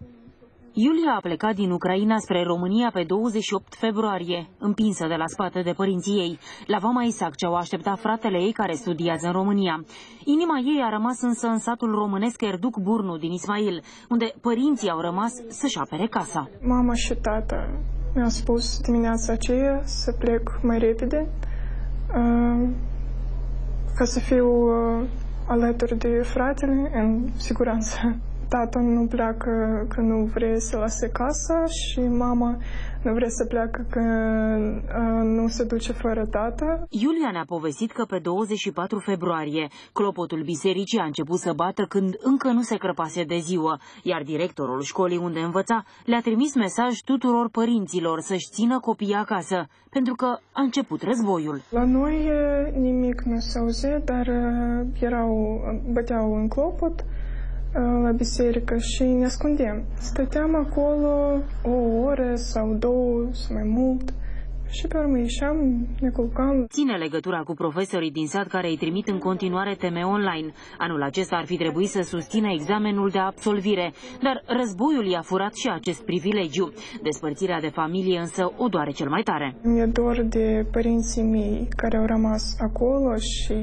Iulia a plecat din Ucraina spre România pe 28 februarie, împinsă de la spate de părinții ei. La Vama Isac, ce o aștepta fratele ei care studiază în România. Inima ei a rămas însă în satul românesc Erduc Burnu din Ismail, unde părinții au rămas să-și apere casa. Mama și tata mi-au spus dimineața aceea să plec mai repede, ca să fiu alături de fratele în siguranță. Tata nu pleacă că nu vrea să lase casa și mama nu vrea să pleacă că nu se duce fără tata. Iulia ne-a povestit că pe 24 februarie clopotul bisericii a început să bată când încă nu se crăpase de ziua, iar directorul școlii unde învăța le-a trimis mesaj tuturor părinților să-și țină copiii acasă, pentru că a început războiul. La noi nimic nu se auzea, dar băteau în clopot la biserică și ne ascundeam. Stăteam acolo o oră sau două sau mai mult și pe urmă ieșeam, ne culcam. Ține legătura cu profesorii din sat care îi trimit în continuare teme online. Anul acesta ar fi trebuit să susțină examenul de absolvire, dar războiul i-a furat și acest privilegiu. Despărțirea de familie însă o doare cel mai tare. Mi-e dor de părinții mei care au rămas acolo și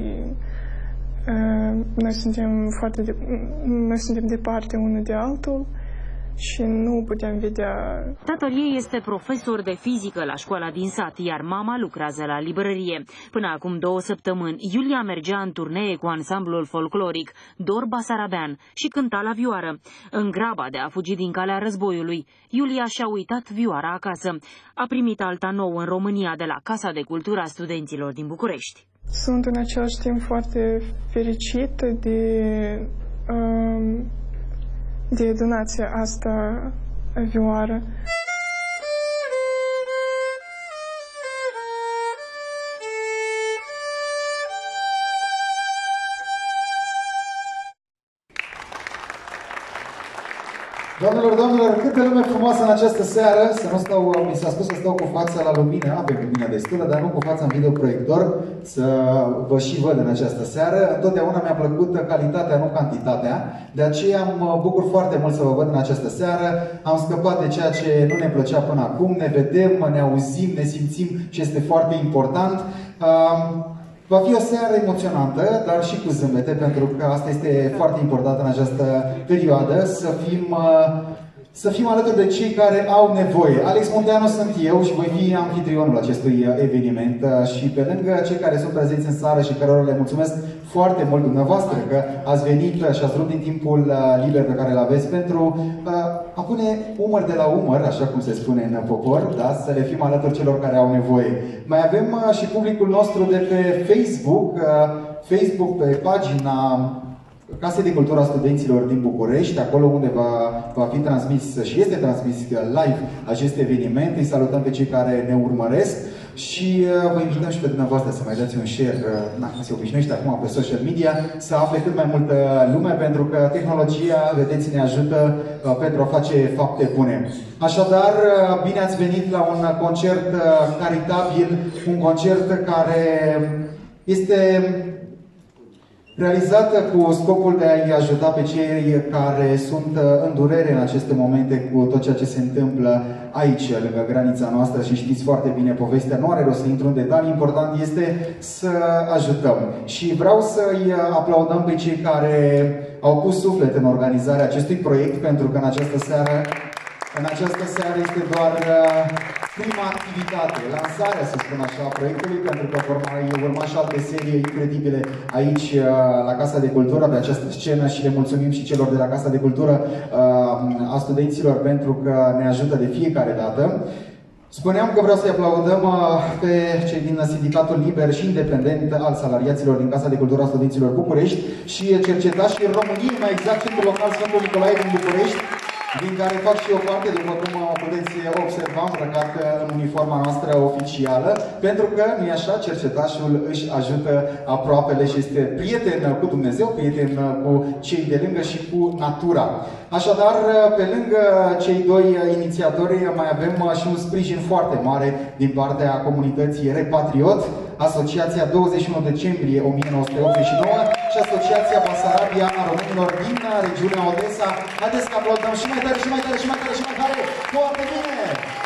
noi suntem departe unul de altul și nu putem vedea. Tatăl ei este profesor de fizică la școala din sat, iar mama lucrează la librărie. Până acum 2 săptămâni, Iulia mergea în turnee cu ansamblul folcloric Dor Basarabean și cânta la vioară. În graba de a fugi din calea războiului, Iulia și-a uitat vioara acasă. A primit alta nouă în România de la Casa de Cultură a Studenților din București. Sunt în același timp foarte fericită de donația asta vioară. Doamnelor, domnilor, cât de lume frumoasă în această seară, să nu stau, mi s-a spus să stau cu fața la lumină, avem lumină destulă, dar nu cu fața în videoproiector, să vă și văd în această seară. Întotdeauna mi-a plăcut calitatea, nu cantitatea, de aceea mă bucur foarte mult să vă văd în această seară. Am scăpat de ceea ce nu ne plăcea până acum, ne vedem, ne auzim, ne simțim și este foarte important. Va fi o seară emoționantă, dar și cu zâmbete, pentru că asta este foarte important în această perioadă, să fim alături de cei care au nevoie. Alex Munteanu sunt eu și voi fi anfitrionul acestui eveniment și pe lângă cei care sunt prezenți în sală și cărora le mulțumesc foarte mult dumneavoastră că ați venit și ați rupt din timpul liber pe care îl aveți pentru a pune umăr de la umăr, așa cum se spune în popor, da? Să le fim alături celor care au nevoie. Mai avem și publicul nostru de pe Facebook, pe pagina Casei de Cultură a Studenților din București, acolo unde va fi transmis și este transmis live acest eveniment. Îi salutăm pe cei care ne urmăresc și vă invităm și pe dumneavoastră să mai dați un share, se obișnuiește acum pe social media, să afle cât mai multă lume, pentru că tehnologia, vedeți, ne ajută pentru a face fapte bune. Așadar, bine ați venit la un concert caritabil, un concert care este realizată cu scopul de a-i ajuta pe cei care sunt în durere în aceste momente cu tot ceea ce se întâmplă aici, lângă granița noastră, și știți foarte bine povestea, nu are rost să intru în detalii, important este să ajutăm. Și vreau să-i aplaudăm pe cei care au pus suflet în organizarea acestui proiect, pentru că în această seară este doar prima activitate, lansarea, să spun așa, a proiectului, pentru că vor mai urma și alte serii incredibile aici la Casa de Cultură, pe această scenă, și le mulțumim și celor de la Casa de Cultură a studenților pentru că ne ajută de fiecare dată. Spuneam că vreau să-i aplaudăm pe cei din Sindicatul Liber și Independent al Salariaților din Casa de Cultură a Studenților București și cercetașii României, mai exact Centrul Local Sfântul Nicolae din București, din care fac și eu parte, după cum puteți observa, îmbrăcat în uniforma noastră oficială, pentru că, nu-i așa, cercetașul își ajută aproapele și este prieten cu Dumnezeu, prieten cu cei de lângă și cu natura. Așadar, pe lângă cei doi inițiatori, mai avem și un sprijin foarte mare din partea comunității Repatriot, Asociația 21 decembrie 1989 și Asociația Basarabia a Românilor din regiunea Odessa. Haideți să aplaudăm și mai tare, și mai tare, și mai tare, și mai tare! Foarte bine!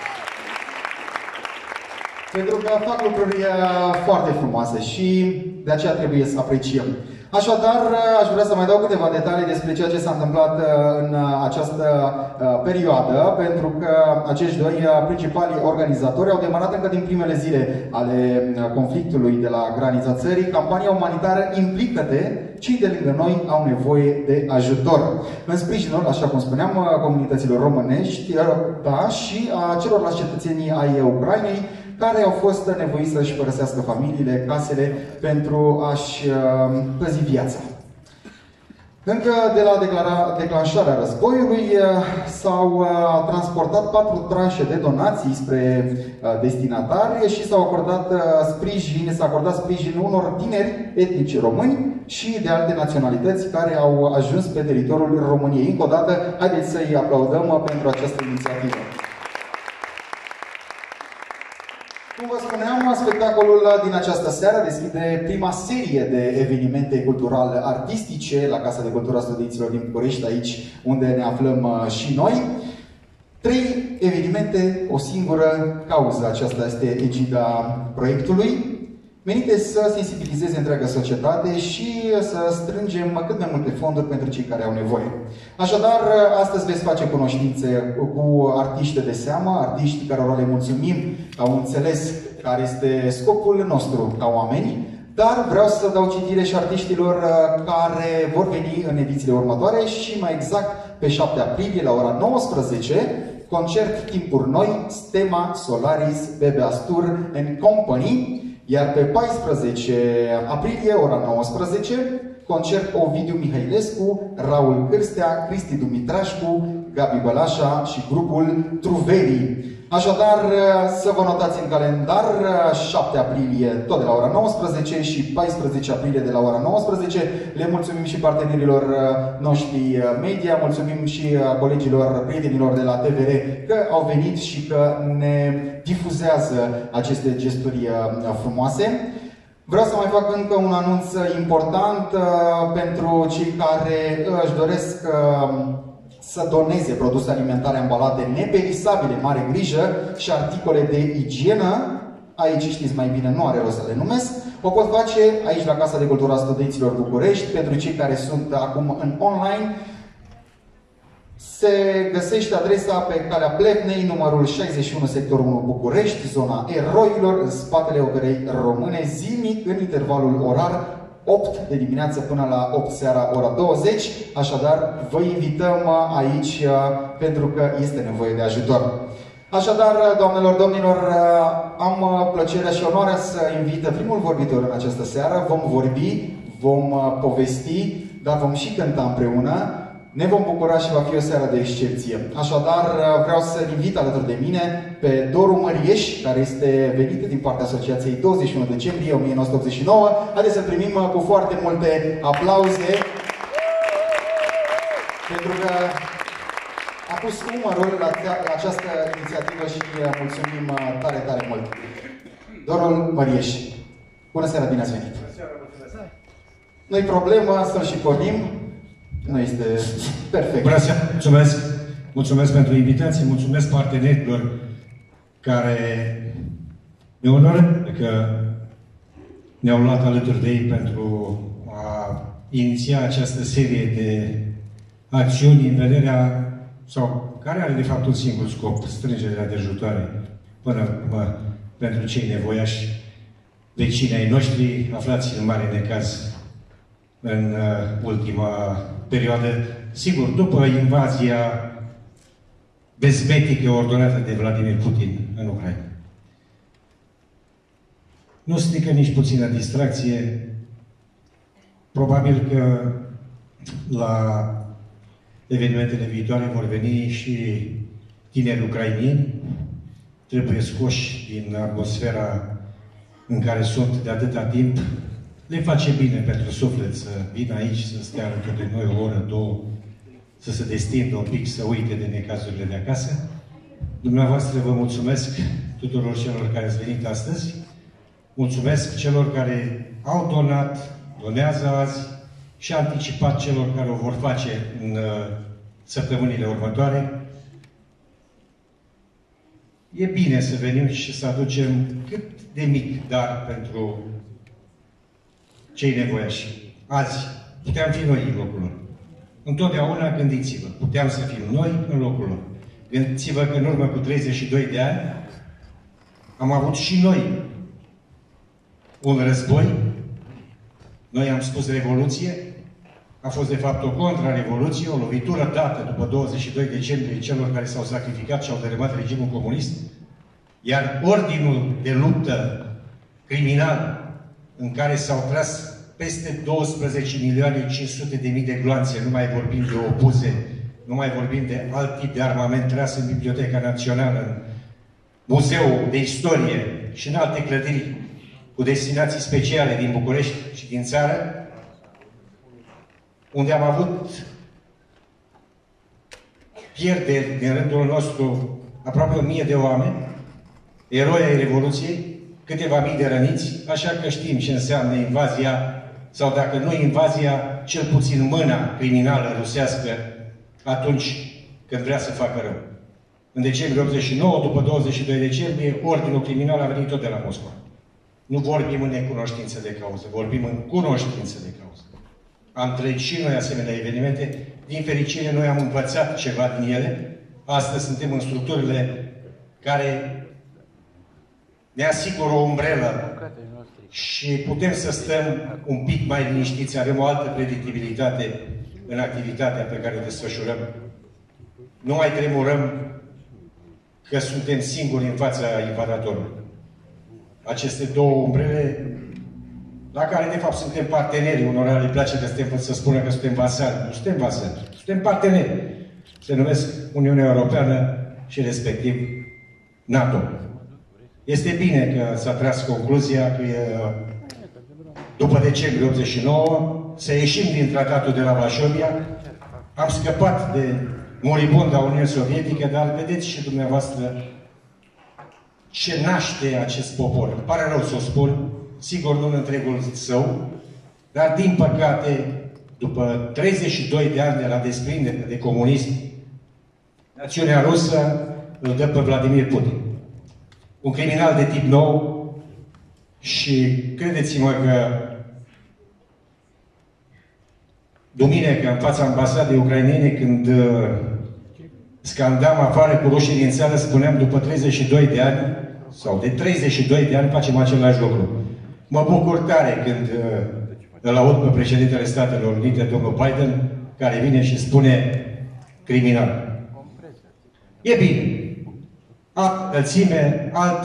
Pentru că fac lucruri foarte frumoase și de aceea trebuie să apreciem. Așadar, aș vrea să mai dau câteva detalii despre ceea ce s-a întâmplat în această perioadă, pentru că acești doi principali organizatori au demarat încă din primele zile ale conflictului de la granița țării campania umanitară Implică-te, cei de lângă noi au nevoie de ajutor. În sprijinul, așa cum spuneam, comunităților românești, da, și a celorlalți cetățenii ai Ucrainei, care au fost nevoiți să-și părăsească familiile, casele, pentru a-și păzi viața. Încă de la declanșarea războiului s-au transportat 4 tranșe de donații spre destinatari și s-a acordat sprijin unor tineri etnici români și de alte naționalități care au ajuns pe teritoriul României. Încă o dată, haideți să-i aplaudăm pentru această inițiativă. Cum vă spuneam, spectacolul din această seară deschide prima serie de evenimente culturale artistice la Casa de Cultură a Studenților din București, aici unde ne aflăm și noi. 3 evenimente, o singură cauză, aceasta este egida proiectului, menite să sensibilizeze întreaga societate și să strângem cât mai multe fonduri pentru cei care au nevoie. Așadar, astăzi veți face cunoștințe cu artiști de seamă, artiști cărora le mulțumim că au înțeles care este scopul nostru ca oameni, dar vreau să dau citire și artiștilor care vor veni în edițiile următoare și mai exact pe 7 aprilie la ora 19, concert Timpuri Noi, Stema, Solaris, Bebe Astur and Company. Iar pe 14 aprilie, ora 19, concert Ovidiu Mihailescu, Raul Cârstea, Cristi Dumitrașcu, Gabi Bălașa și grupul Truverii. Așadar, să vă notați în calendar, 7 aprilie tot de la ora 19 și 14 aprilie de la ora 19. Le mulțumim și partenerilor noștri media, mulțumim și colegilor, prietenilor de la TVR că au venit și că ne difuzează aceste gesturi frumoase. Vreau să mai fac încă un anunț important pentru cei care își doresc să doneze produse alimentare ambalate neperisabile, mare grijă, și articole de igienă. Aici știți mai bine, nu are rost să le numesc. O pot face aici la Casa de Cultură a Studenților București. Pentru cei care sunt acum în online, se găsește adresa pe calea Plevnei, numărul 61, sectorul 1 București, zona Eroilor, în spatele Operei Române, zilnic, în intervalul orar 8 de dimineață până la 8 seara, ora 20. Așadar, vă invităm aici pentru că este nevoie de ajutor. Așadar, doamnelor, domnilor, am plăcerea și onoarea să invit primul vorbitor în această seară. Vom vorbi, vom povesti, dar vom și cânta împreună. Ne vom bucura și va fi o seară de excepție. Așadar, vreau să-l invit alături de mine pe Doru Mărieș, care este venit din partea Asociației 21 decembrie 1989. Haideți să-l primim cu foarte multe aplauze, pentru că a pus umărul la această inițiativă și mulțumim tare, tare mult. Dorul Mărieș. Bună seara, bine ați venit! Bună seara, mulțumesc! Nu-i problemă, să-l și pornim. Nu este perfect. Bună seara, mulțumesc! Mulțumesc pentru invitație, mulțumesc partenerilor care ne onorează că ne-au luat alături de ei pentru a iniția această serie de acțiuni în vederea, sau care are de fapt un singur scop, strângerea de ajutoare până pentru cei nevoiași, vecinii ai noștri aflați în mare necaz în ultima perioadă, sigur, după invazia bezmetică ordonată de Vladimir Putin în Ucraina. Nu strică nici puțină distracție. Probabil că la evenimentele viitoare vor veni și tineri ucrainieni. Trebuie scoși din atmosfera în care sunt de atâta timp. Le face bine pentru suflet să vină aici, să stea alături de noi o oră, două, să se destindă un pic, să uite de necazurile de acasă. Dumneavoastră vă mulțumesc tuturor celor care ați venit astăzi. Mulțumesc celor care au donat, donează azi și anticipat celor care o vor face în săptămânile următoare. E bine să venim și să aducem cât de mic dar pentru cei nevoiași. Azi puteam fi noi în locul lor. Întotdeauna gândiți-vă, puteam să fim noi în locul lor. Gândiți-vă că în urmă cu 32 de ani am avut și noi un război. Noi am spus revoluție. A fost de fapt o contrarevoluție, o lovitură dată după 22 decembrie celor care s-au sacrificat și au dărâmat regimul comunist. Iar ordinul de luptă criminal în care s-au tras peste 12.500.000 de gloanțe, nu mai vorbim de obuze, nu mai vorbim de alt tip de armament tras în Biblioteca Națională, în Muzeul de Istorie și în alte clădiri cu destinații speciale din București și din țară, unde am avut pierderi din rândul nostru aproape 1000 de oameni, eroi ai Revoluției, câteva mii de răniți, așa că știm ce înseamnă invazia, sau dacă nu invazia, cel puțin mâna criminală rusească atunci când vrea să facă rău. În decembrie 89, după 22 decembrie, ordinul criminal a venit tot de la Moscova. Nu vorbim în necunoștință de cauză, vorbim în cunoștință de cauză. Am trăit și noi asemenea evenimente. Din fericire, noi am învățat ceva din ele. Astăzi suntem în structurile care ne asigură o umbrelă și putem să stăm un pic mai liniștiți, avem o altă predictibilitate în activitatea pe care o desfășurăm. Nu mai tremurăm că suntem singuri în fața invadatorului. Aceste două umbrele, la care de fapt suntem parteneri, unora le place să spună că suntem vasali. Nu suntem vasali, suntem parteneri. Se numesc Uniunea Europeană și respectiv NATO. Este bine că s-a tras concluzia că după decembrie 89 să ieșim din tratatul de la Varsovia. Am scăpat de moribunda Uniune Sovietică, dar vedeți și dumneavoastră ce naște acest popor. Îmi pare rău să o spun, sigur nu în întregul său, dar din păcate, după 32 de ani de la desprindere de comunism, națiunea rusă îl dă pe Vladimir Putin. Un criminal de tip nou și credeți-mă că duminică, în fața ambasadei ucrainene, când scandam afară cu rușii din țară, spuneam după 32 de ani, sau de 32 de ani, facem același lucru. Mă bucur tare când îl aud pe președintele Statelor Unite, domnul Biden, care vine și spune criminal. E bine. Altă înălțime, alt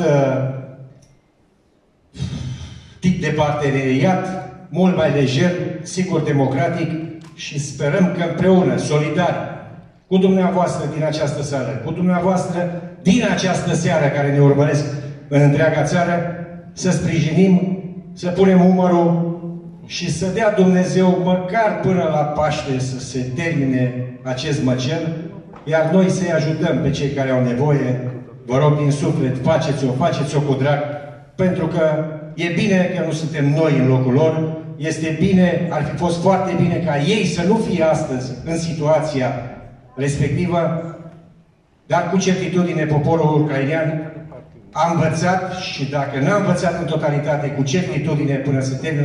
tip de parteneriat, mult mai lejer, sigur democratic și sperăm că împreună, solidari, cu dumneavoastră din această sală, cu dumneavoastră din această seară care ne urmăresc în întreaga țară, să sprijinim, să punem umărul și să dea Dumnezeu măcar până la Paște să se termine acest măcel, iar noi să-i ajutăm pe cei care au nevoie. Vă rog din suflet, faceți-o cu drag, pentru că e bine că nu suntem noi în locul lor, este bine, ar fi fost foarte bine ca ei să nu fie astăzi în situația respectivă, dar cu certitudine poporul ucrainean a învățat și dacă n-a învățat în totalitate, cu certitudine până să termină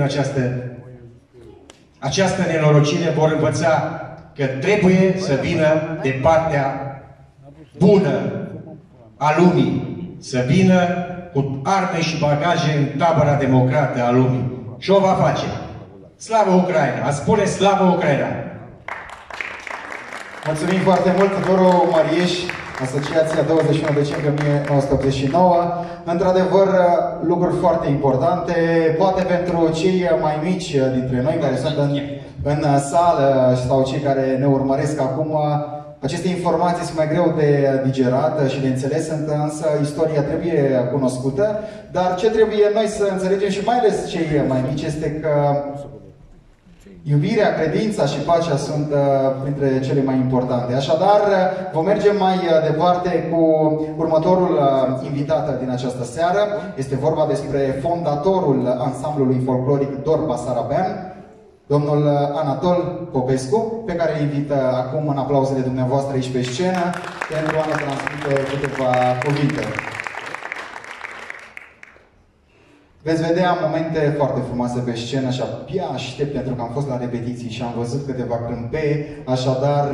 această nenorocire, vor învăța că trebuie să vină de partea bună a lumii, să vină cu arme și bagaje în tabăra democrată a lumii. Și o va face. Slavă Ucraina! A spune slavă Ucraina! Mulțumim foarte mult, Doru Marieș, Asociația 21 decembrie 1989. Într-adevăr, lucruri foarte importante, poate pentru cei mai mici dintre noi care sunt în sală sau cei care ne urmăresc acum. Aceste informații sunt mai greu de digerat și de înțeles, însă istoria trebuie cunoscută, dar ce trebuie noi să înțelegem și mai ales cei mai mici este că iubirea, credința și pacea sunt printre cele mai importante. Așadar, vom merge mai departe cu următorul invitat din această seară. Este vorba despre fondatorul ansamblului folcloric Dor Basarabean. domnul Anatol Popescu, pe care îl invit acum în aplauzele dumneavoastră aici pe scenă pentru a ne transmite câteva cuvinte. Veți vedea momente foarte frumoase pe scenă și abia aștept pentru că am fost la repetiții și am văzut câteva crâmpei, așadar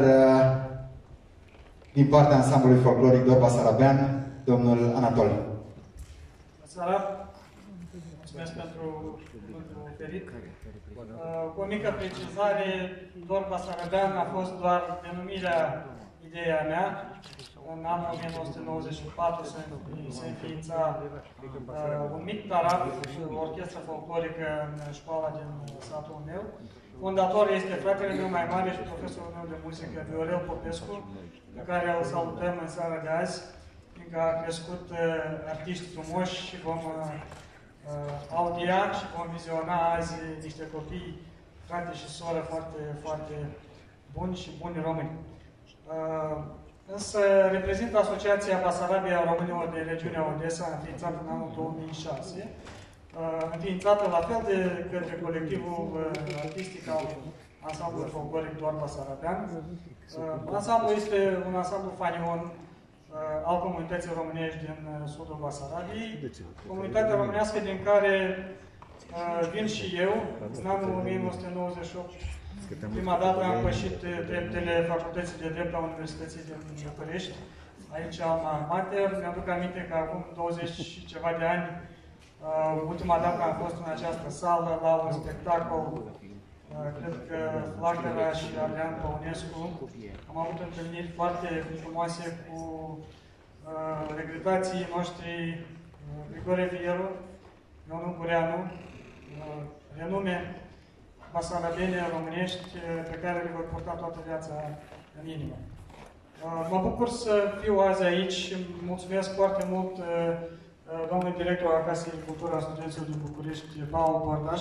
din partea ansamblului folcloric Dor Basarabean, domnul Anatol. Bună seara! Mulțumesc pentru oferit. Cu o mică precizare, Dor Basarabean a fost doar denumirea ideea mea. În anul 1994 se înființa un mic tarab, o orchestră folclorică în școala din satul meu. Fondator este fratele meu mai mare și profesorul meu de muzică, Viorel Popescu, pe care îl salutăm în seara de azi, fiindcă a crescut artiști frumoși și vom audia și vom viziona azi niște copii, frate și soră foarte, foarte buni și buni români. Însă reprezintă Asociația Basarabia Românilor de Regiunea Odessa, înființată în anul 2006, înființată la fel de către colectivul artistic al ansamblului folcloric Dor Basarabean. Ansamblul este un ansamblu fanion al comunității românești din sudul Basarabiei, comunitatea românească din care vin și eu. În anul 1998, prima dată am pășit dreptele Facultății de Drept a Universității din București, aici alma mater. Mi-aduc aminte că acum 20 și ceva de ani, ultima dată am fost în această sală la un spectacol, cred că Flacăra și Adrian Păunescu. Am avut întâlniri foarte frumoase cu regretații noștri, Grigore Vieru, Ionu Bureanu, renume basarabene românești pe care le voi purta toată viața în inimă. Mă bucur să fiu azi aici și mulțumesc foarte mult domnului director al Casei de Cultură a Studenților din București, Paul Bordaș,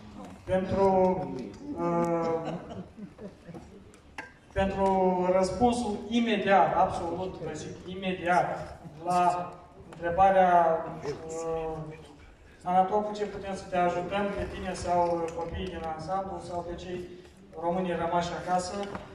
pentru răspunsul imediat, absolut, vă zic, imediat, la întrebarea Anatol, cu ce putem să te ajutăm pe tine sau copiii din ansamblu sau pe cei românii rămași acasă.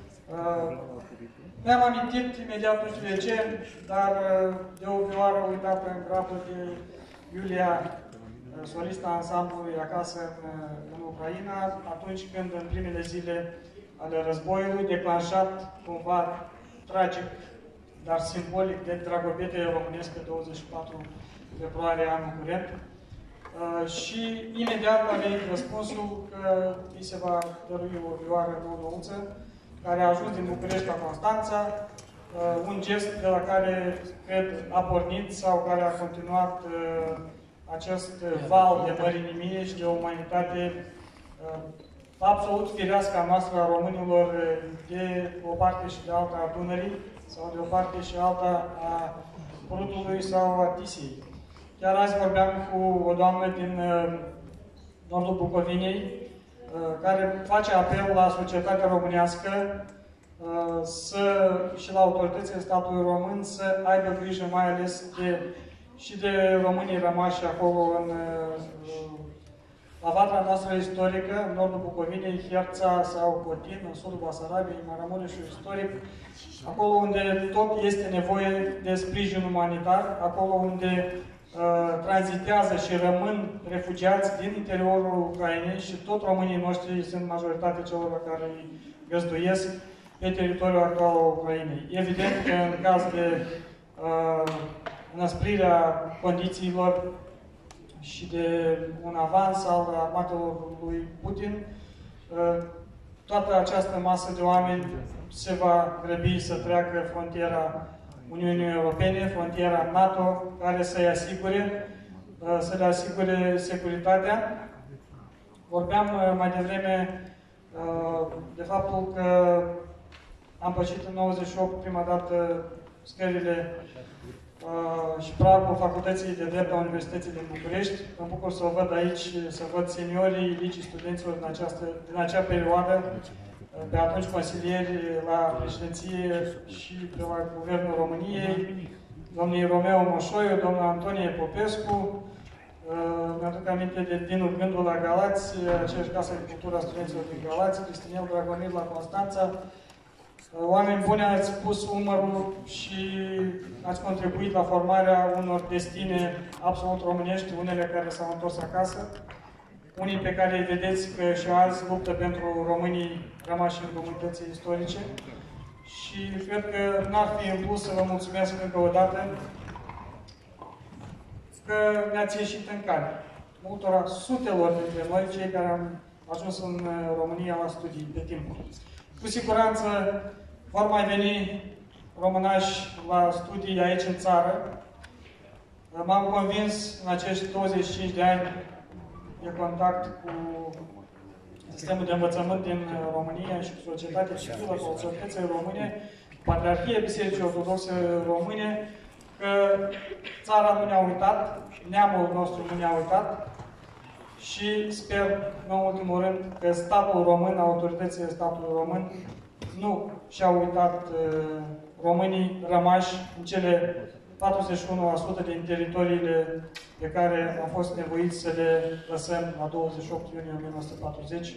Mi-am amintit imediat, nu știu de ce, dar de o vioară uitată în grabul de Iulia, solista ansamblului acasă în Ucraina, atunci când în primele zile ale războiului, declanșat cumva tragic, dar simbolic de Dragobete românesc pe 24 februarie anul curent. Și imediat a venit răspunsul că îi se va dărui o vioară nouă-nouță, care a ajuns din București la Constanța, un gest de la care, cred, a pornit sau care a continuat acest val de mărinimie și de umanitate absolut firească a noastră a românilor de o parte și de alta a Dunării sau de o parte și alta a Prutului sau a Tisiei. Chiar azi vorbeam cu o doamnă din nordul Bucovinei, care face apel la societatea românească și la autoritățile statului român să aibă grijă mai ales și de românii rămași acolo la vatra noastră istorică, în nordul Bucovinei, Herța sau Cotin, în sudul Basarabiei, Maramureșul istoric, acolo unde tot este nevoie de sprijin umanitar, acolo unde tranzitează și rămân refugiați din interiorul Ucrainei și tot românii noștri sunt majoritatea celor care îi găzduiesc pe teritoriul actual al Ucrainei. Evident că în caz de înăsprirea condițiilor și de un avans al armatelor lui Putin, toată această masă de oameni se va grăbi să treacă frontiera Uniunii Europene, frontiera NATO, care să le asigure securitatea. Vorbeam mai devreme de faptul că am pășit în 98 prima dată scările și pragul Facultății de Drept a Universității din București. Mă bucur să o văd aici, să văd seniorii Ligii Studenților din acea perioadă, pe atunci consilieri la președinție și pe la Guvernul României, domnii Romeo Moșoiu, domnul Antonie Popescu, Mi-aduc aminte de Dinul Gândul la Galați, aceeași casă de cultură a studenților din Galați, Cristinel Dragomir la Constanța. Oameni buni, ați pus umărul și ați contribuit la formarea unor destine absolut românești, unele care s-au întors acasă, unii pe care îi vedeți că și azi luptă pentru românii rămași în comunității istorice. Și cred că n-ar fi în plus să vă mulțumesc încă o dată că ne-ați ieșit în cale. Multora, sutelor dintre noi, cei care am ajuns în România la studii pe timp. Cu siguranță vor mai veni românași la studii aici în țară. M-am convins în acești 25 de ani de contact cu sistemul de învățământ din România și cu societatea civilă, cu autoritățile române, Patriarhia Bisericii Ortodoxe Române, că țara nu ne-a uitat, neamul nostru nu ne-a uitat și sper, în ultimul rând, că statul român, autoritățile statului român, nu și-au uitat românii rămași în cele 41% din teritoriile pe care am fost nevoiți să le lăsăm la 28 iunie 1940.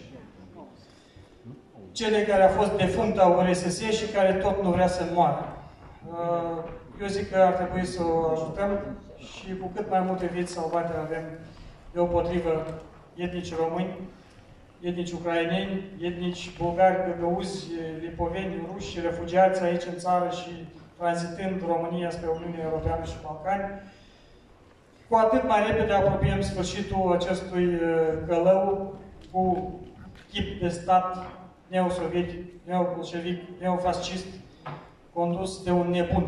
Cele care au fost defunctă URSS și care tot nu vrea să moară. Eu zic că ar trebui să o ajutăm și cu cât mai multe vieți salvate avem deopotrivă etnici români, etnici ucraineni, etnici bulgari, găgăuzi, lipoveni, ruși, refugiați aici în țară și tranzitând România spre Uniunea Europeană și Balcani, cu atât mai repede apropiem sfârșitul acestui călău cu chip de stat neosovietic, neobolșevic, neofascist, condus de un nebun.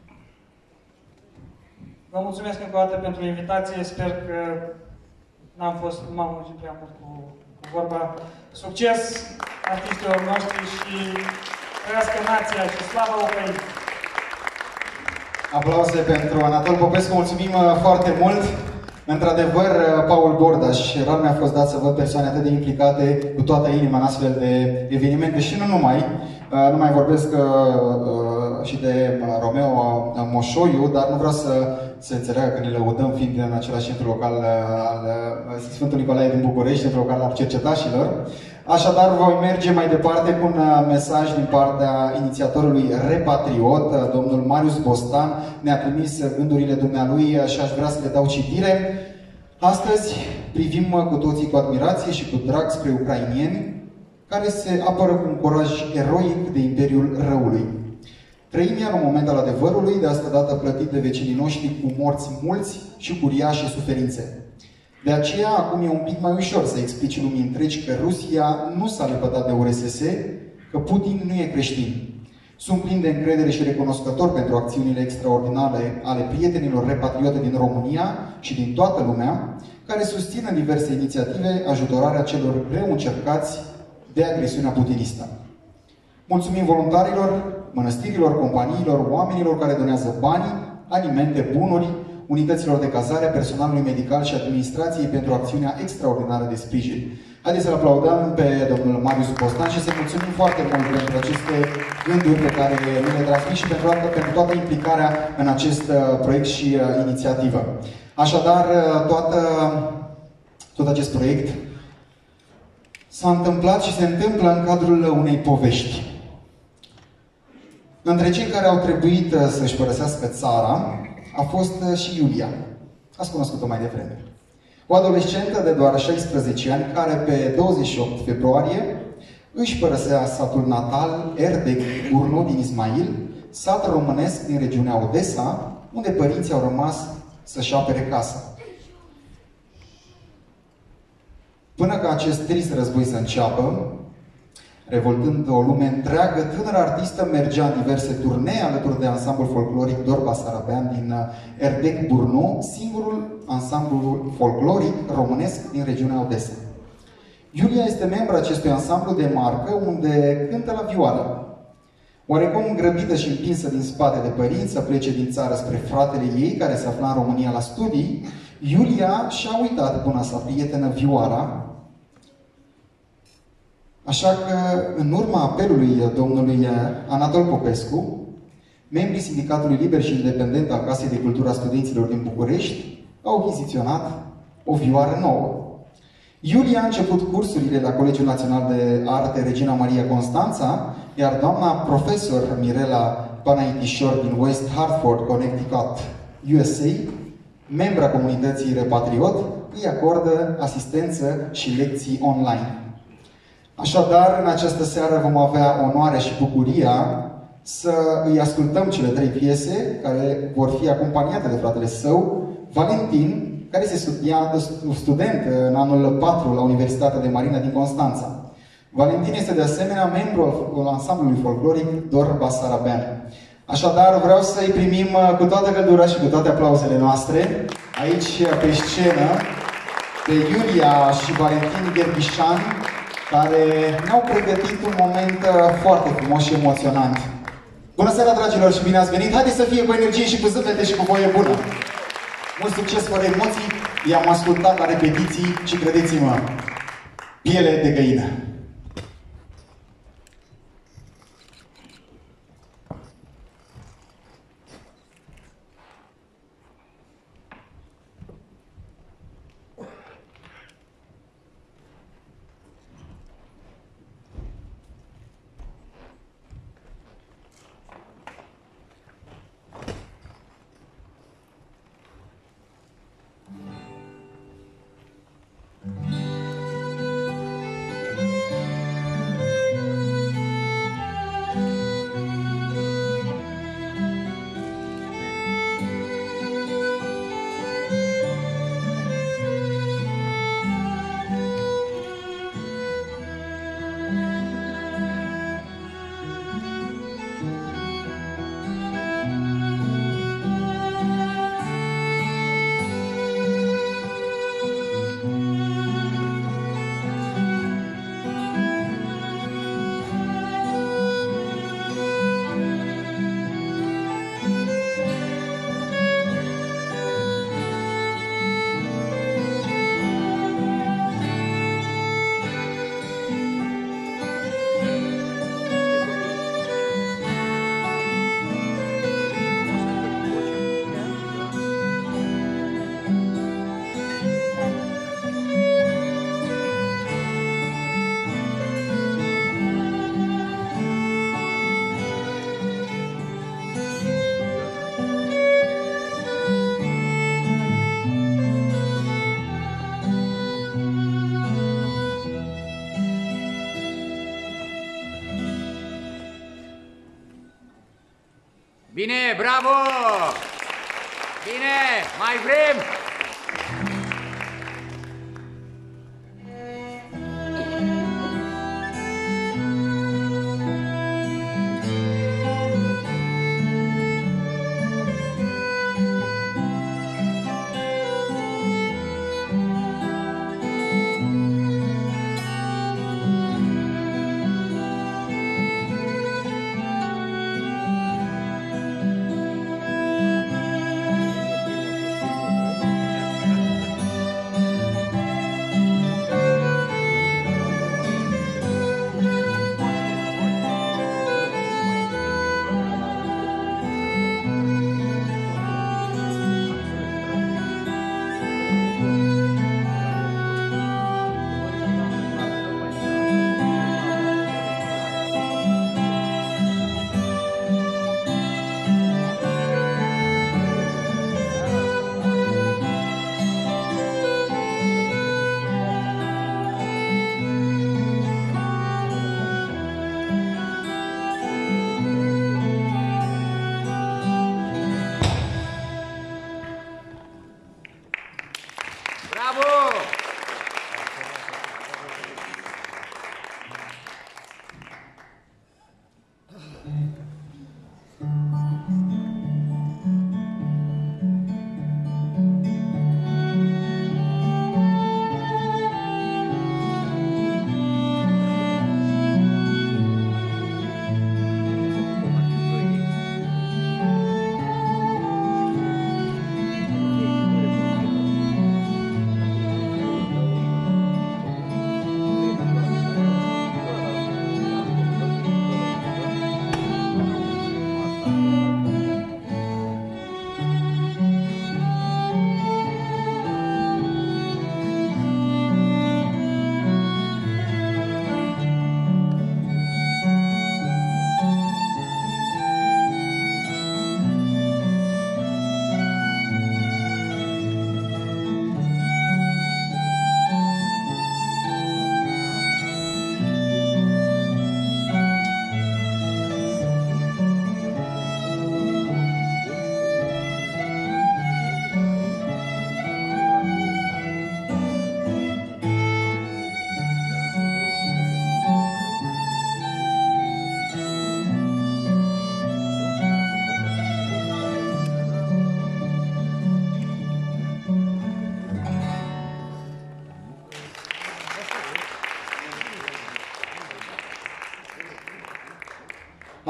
Vă mulțumesc încă o dată pentru invitație. Sper că nu m-am mult prea mult cu vorba. Succes artistilor noștri și trăiască nația și slavă Ucrainei! Aplauze pentru Anatol Popescu, mulțumim foarte mult! Într-adevăr, Paul Bordaș, rar mi-a fost dat să văd persoane atât de implicate cu toată inima în astfel de evenimente și nu numai. Nu mai vorbesc și de Romeo Moșoiu, dar nu vreau să înțeleagă că ne lăudăm fiind în același centru local al Sfântul Nicolae din București, centru local al cercetașilor. Așadar, voi merge mai departe cu un mesaj din partea inițiatorului Repatriot, domnul Marius Bostan. Ne-a trimis gândurile dumnealui și aș vrea să le dau citire. Astăzi privim cu toții cu admirație și cu drag spre ucrainieni care se apără cu un curaj eroic de Imperiul Răului. Trăim iar un moment al adevărului, de asta dată plătit de vecinii noștri cu morți mulți și cu uriașe suferințe. De aceea, acum e un pic mai ușor să explici lumii întregi că Rusia nu s-a lepădat de URSS, că Putin nu e creștin. Sunt plin de încredere și recunoscător pentru acțiunile extraordinare ale prietenilor repatriote din România și din toată lumea, care susțin în diverse inițiative ajutorarea celor greu încercați de agresiunea putinistă. Mulțumim voluntarilor, mănăstirilor, companiilor, oamenilor care donează bani, alimente, bunuri, unităților de cazare, personalului medical și administrației pentru acțiunea extraordinară de sprijin. Haideți să-l aplaudăm pe domnul Marius Bostan și să mulțumim foarte mult pentru aceste gânduri pe care ne le transmit și pentru toată implicarea în acest proiect și inițiativă. Așadar, tot acest proiect s-a întâmplat și se întâmplă în cadrul unei povești. Între cei care au trebuit să-și părăsească țara a fost și Iulia. Ați cunoscut-o mai devreme. O adolescentă de doar 16 ani care pe 28 februarie își părăsea satul natal Erdek Burnu din Ismail, sat românesc din regiunea Odessa, unde părinții au rămas să-și apere casa. Până ca acest trist război să înceapă, revoltând o lume întreagă, tânăra artistă mergea în diverse turnee alături de ansamblul folcloric Dor Basarabean din Erdek Burnu, singurul ansamblu folcloric românesc din regiunea Odessa. Iulia este membra acestui ansamblu de marcă, unde cântă la vioară. Oarecum îngrăbită și împinsă din spate de părinți să plece din țară spre fratele ei, care se afla în România la studii, Iulia și-a uitat buna sa prietenă vioara. Așa că, în urma apelului domnului Anatol Popescu, membrii Sindicatului Liber și Independent al Casei de Cultură a Studenților din București au achiziționat o vioară nouă. Iulia a început cursurile la Colegiul Național de Arte Regina Maria Constanța, iar doamna profesor Mirela Panaitișor din West Hartford, Connecticut, USA, membra comunității Repatriot, îi acordă asistență și lecții online. Așadar, în această seară vom avea onoarea și bucuria să îi ascultăm cele 3 piese care vor fi acompaniate de fratele său, Valentin, care este student în anul 4 la Universitatea de Marina din Constanța. Valentin este de asemenea membru al ansamblului folcloric Dor Basarabean. Așadar, vreau să-i primim cu toată căldura și cu toate aplauzele noastre, aici pe scenă, pe Iulia și Valentin Gherghișan, care ne-au pregătit un moment foarte frumos și emoționant. Bună seara, dragilor, și bine ați venit! Haideți să fie cu energie și cu zâmbete și cu voie bună! Mult succes, fără emoții, i-am ascultat la repetiții și credeți-mă, piele de găină! Bine, bravo! Bine, mai vrem!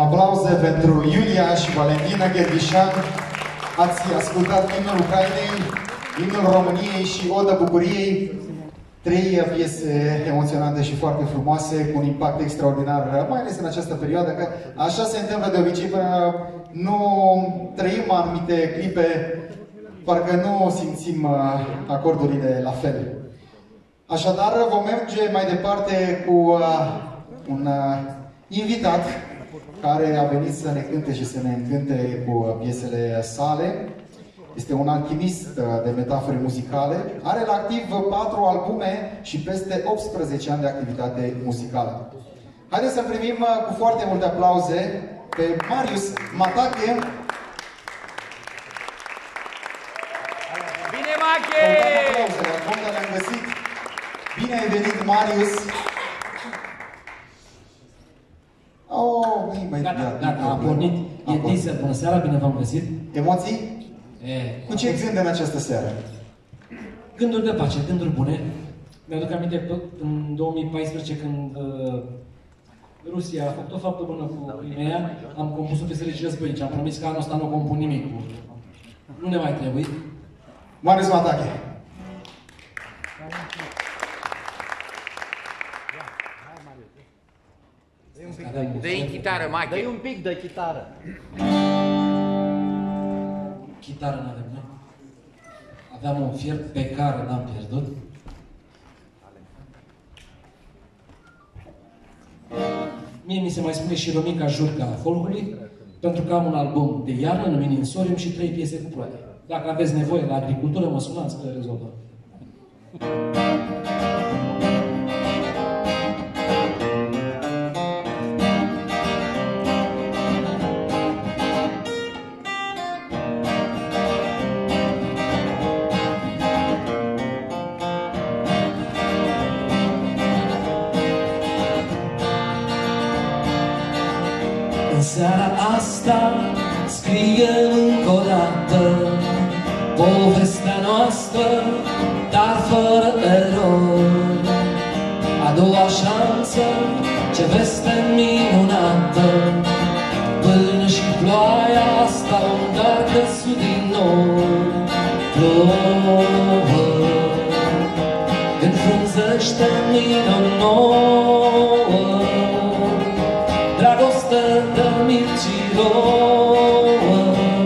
Aplauze pentru Iulia și Valentina Gherghișan. Ați ascultat imnul Ucrainei, imnul României și Oda Bucuriei. 3 piese emoționante și foarte frumoase, cu un impact extraordinar, mai ales în această perioadă, că așa se întâmplă de obicei, până nu trăim anumite clipe, parcă nu simțim acordurile la fel. Așadar, vom merge mai departe cu un invitat care a venit să ne cânte și să ne încânte cu piesele sale. Este un alchimist de metafore muzicale. Are la activ 4 albume și peste 18 ani de activitate muzicală. Haideți să primim cu foarte multe aplauze pe Marius Matache. Bine, Mache! Acum le-am găsit. Bine ai venit, Marius! Gata, a pornit. E teaser. Bună seara, bine v-am găsit. Emoții? Cu ce gândi în această seară? Gânduri de pace, gânduri bune. Mi-aduc aminte în 2014 când Rusia a făcut o faptă bună cu Crimea, am compus o piesă de război și am promis că anul ăsta nu compun nimic. Nu ne mai trebuie. Marius Matache. Dă-i chitară, Mache. Dă-i un pic de chitară. Chitară n-avem, nu? Aveam un fier pe care l-am pierdut. Mie mi se mai spune și Romica Jurca folcului, pentru că am un album de iarnă numit Insorium și 3 piese cu ploaie. Dacă aveți nevoie la agricultură, mă sunați că le rezolvăm. Seara asta scrie încă o dată povestea noastră, dar fără erori. A doua șansă, ce veste minunată, până și ploaia asta un dar căzut din nou. Plouă, înfrunzește mine nouă, dragoste de mircirouă,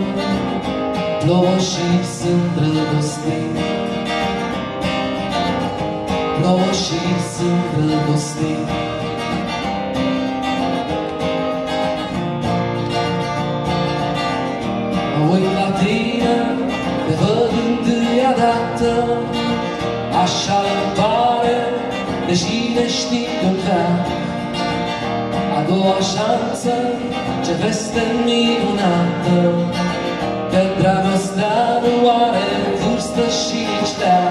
plouă și sunt drăgostit, plouă și sunt drăgostit. Mă uit la tine, te văd întâia dată, așa îmi pare, deși ne știi de-un veac. A doua șansă, ce veste minunată, că dragostea nu are vârstă și nici teamă.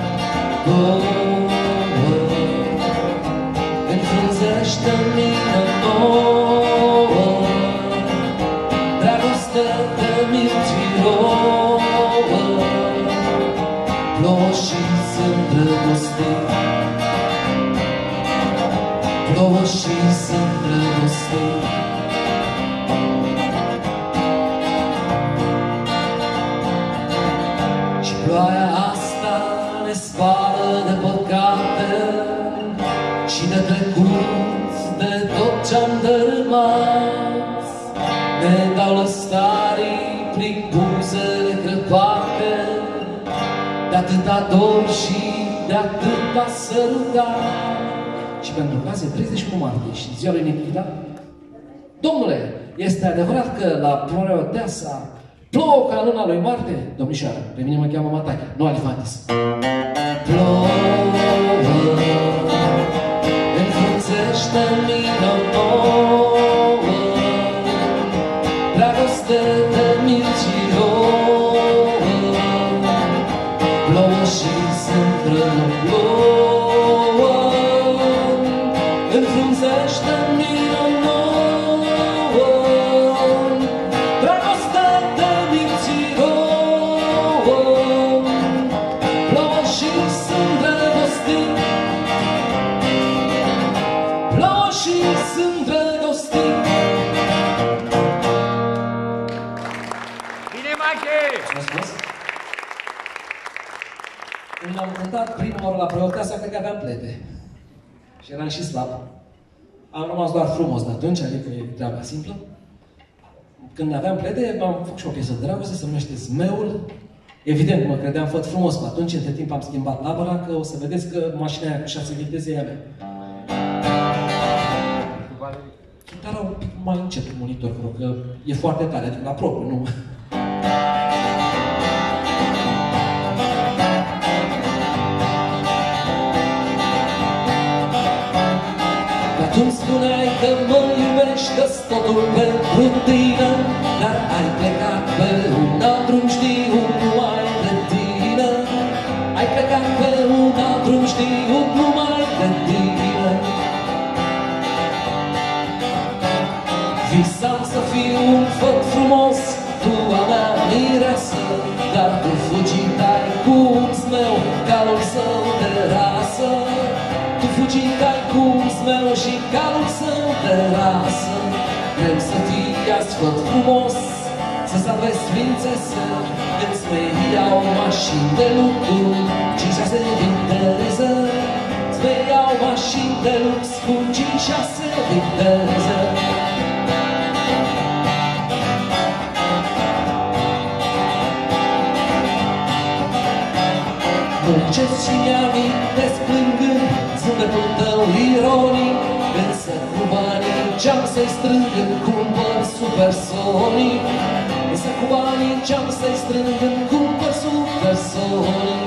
Înfrunzește-mi nouă, dragoste de mircirouă, plouă și sunt drăgostit, plouă și sunt drăgostit. Și ploaia asta ne spală de păcate și de trecut, de tot ce-am dărâmat. Ne dau lăstarii prin buzele crăpate, de atâta dor și de atâta sărutat. Și pentru că azi e 31 martie și ziua lui Nikita, domnule, este adevărat că la Floarea Odeasa plouă ca în luna lui Marte? Domnișoară, pe mine mă cheamă Matache, nu Alifantis. Plouă, înfrunzește-mi nouă, dragoste de mircirouă, plouă și sunt rănăplouă, înfrunzește-mi nouă, dragoste de mircirouă, plouă și sunt drăgostit, plouă și sunt drăgostit. Când am cântat prima oară la Preoteasa, cred că aveam plete. Și eram și slab. Am rămas doar frumos de atunci, adică e treaba simplă. Când aveam plete, am făcut și o piesă de dragoste, se numește Zmeul. Evident, mă credeam făt frumos pe atunci, între timp am schimbat labăra, că o să vedeți că mașina aia cu 6 viteze e a mea. Chitara un pic mai încet în monitor, cred că e foarte tare, adică la propriu, nu? Atunci spuneai că mă iubești, că-s totul pentru tine, dar ai plecat pe un alt drum, știu, numai de tine. Ai plecat pe un alt drum, știu, numai de tine. Visam să fiu un făt frumos, tu a mea mireasă, dar tu fugitai cu un zmeu, calul său de rasă. Tu fugitai cu un zmeu și calul său de rasă. Vrem să fii asfalt frumos, să salvezi prințesă, îți vei iau mașini de lucru, 5-6 viteze. Îți vei iau mașini de lux cu 5-6 viteze. Muncesc și mi-amintesc plângând zâmbetul tău ironic, însă cu banii ce-am să-i strâng îmi cumpăr supersonic. Însă cu banii ce-am să-i strâng îmi cumpăr supersonic.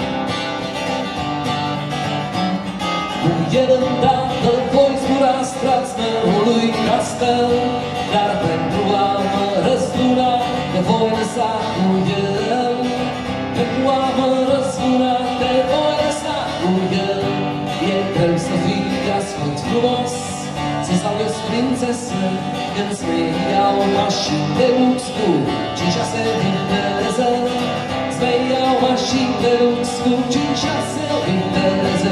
Cu el îndată voi zbura strați meului castel, dar pentru a mă răzbuna te voi lăsa cu el. Pentru a mă răzbuna te voi lăsa cu el. E greu să fii asfalt frumos, să salvezi prințesă, când-ți vei iau mașini de lux cu 5-6 viteze. Îți vei iau mașini de lux cu 5-6 viteze.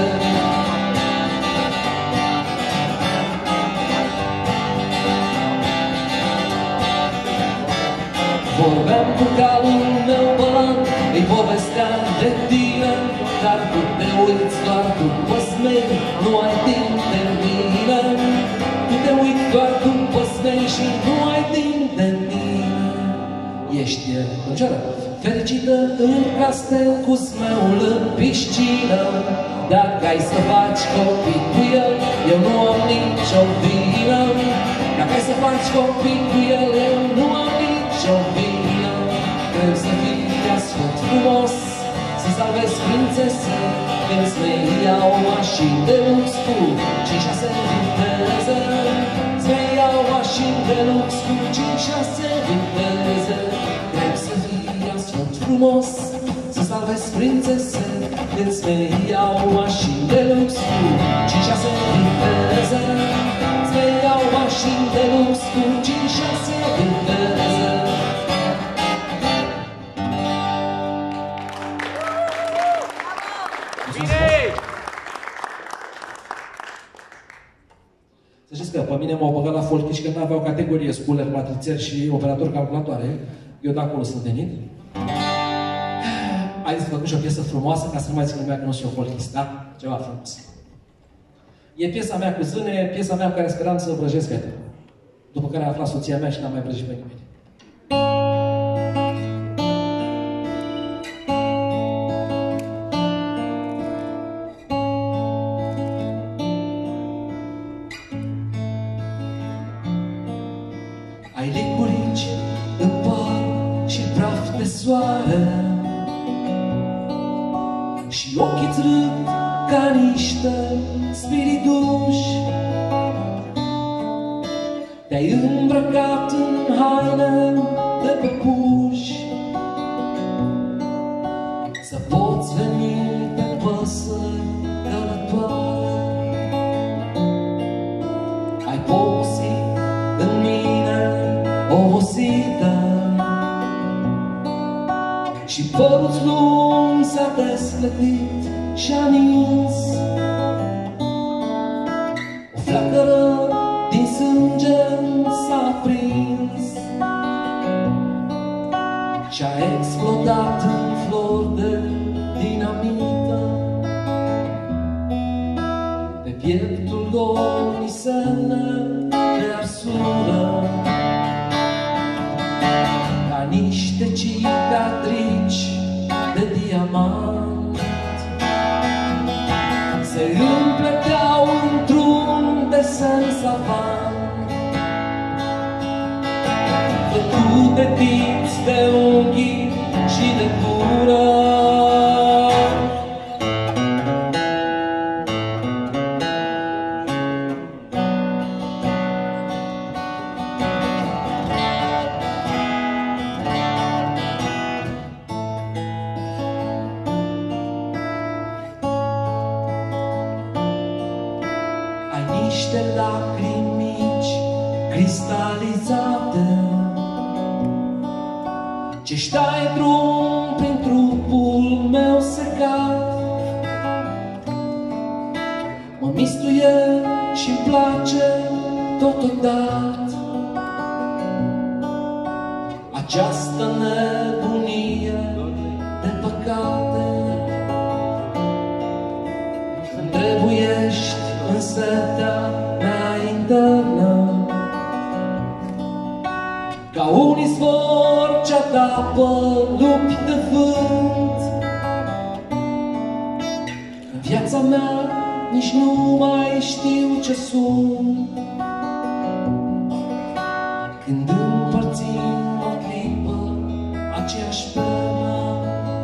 Vorbeam cu calul meu bălan, îi povesteam de tine, dar tu te uiți doar după smei, nu ai timp de mine. Tu te uiți doar după smei și nu ai timp de mine. Ești domnișoară fericită în castel cu zmeul în piscină. Dacă ai să faci copii cu el, eu nu am nicio vină. Dacă ai să faci copii cu el, eu nu am nicio vină. Vrem să fii asfalt frumos, să salvezi prințesă, când-ți vei iau mașini de lux cu 5-6 viteze. Îți vei iau mașini de lux cu 5-6 viteze. Vrem să fii asfalt frumos, să salvezi prințesă, când-ți vei iau mașini de lux cu 5-6 viteze. Îți vei iau mașini de lux cu 5-6 viteze. Să știți că pe mine m-au băgat la folchici că n-aveau categorie sculer, matrițer și operator calculatoare. Eu de acolo sunt venit. Haideți să făcăm și o piesă frumoasă ca să nu mai țin lumea că nu sunt eu folchist, da? Ceva frumos. E piesa mea cu zâne, piesa mea cu care speram să vrăjesc fete. După care a aflat soția mea și n-am mai vrăjit pe nimeni. Ai licurici în păr și praf de soare și ochii-ți râd ca niște spiriduși. Te-ai îmbrăcat în haine de păpuși, să poți veni pe păsări călătoare. Ai posit în mine obosită și părul-ți lung s-a desclătit și-a nins. O flacără din sânge s-a prins și-a explodat în flori de dinamit. golii semne de arsură, ca niște cicatrici de diamant, se împleteau într-un desen savant, făcut de dinți, de unghi și de gură. Niște lacrimi mici, cristalizate, ce-și dai drum prin trupul meu secat. Mă mistuie și-mi place totodată această nebunie de păcate. Îmi trebuiești în setea mea internă, ca un izvor ce adapă lupi de vânt. În viața mea nici nu mai știu ce sunt, când împărțim o clipă aceeași pernă,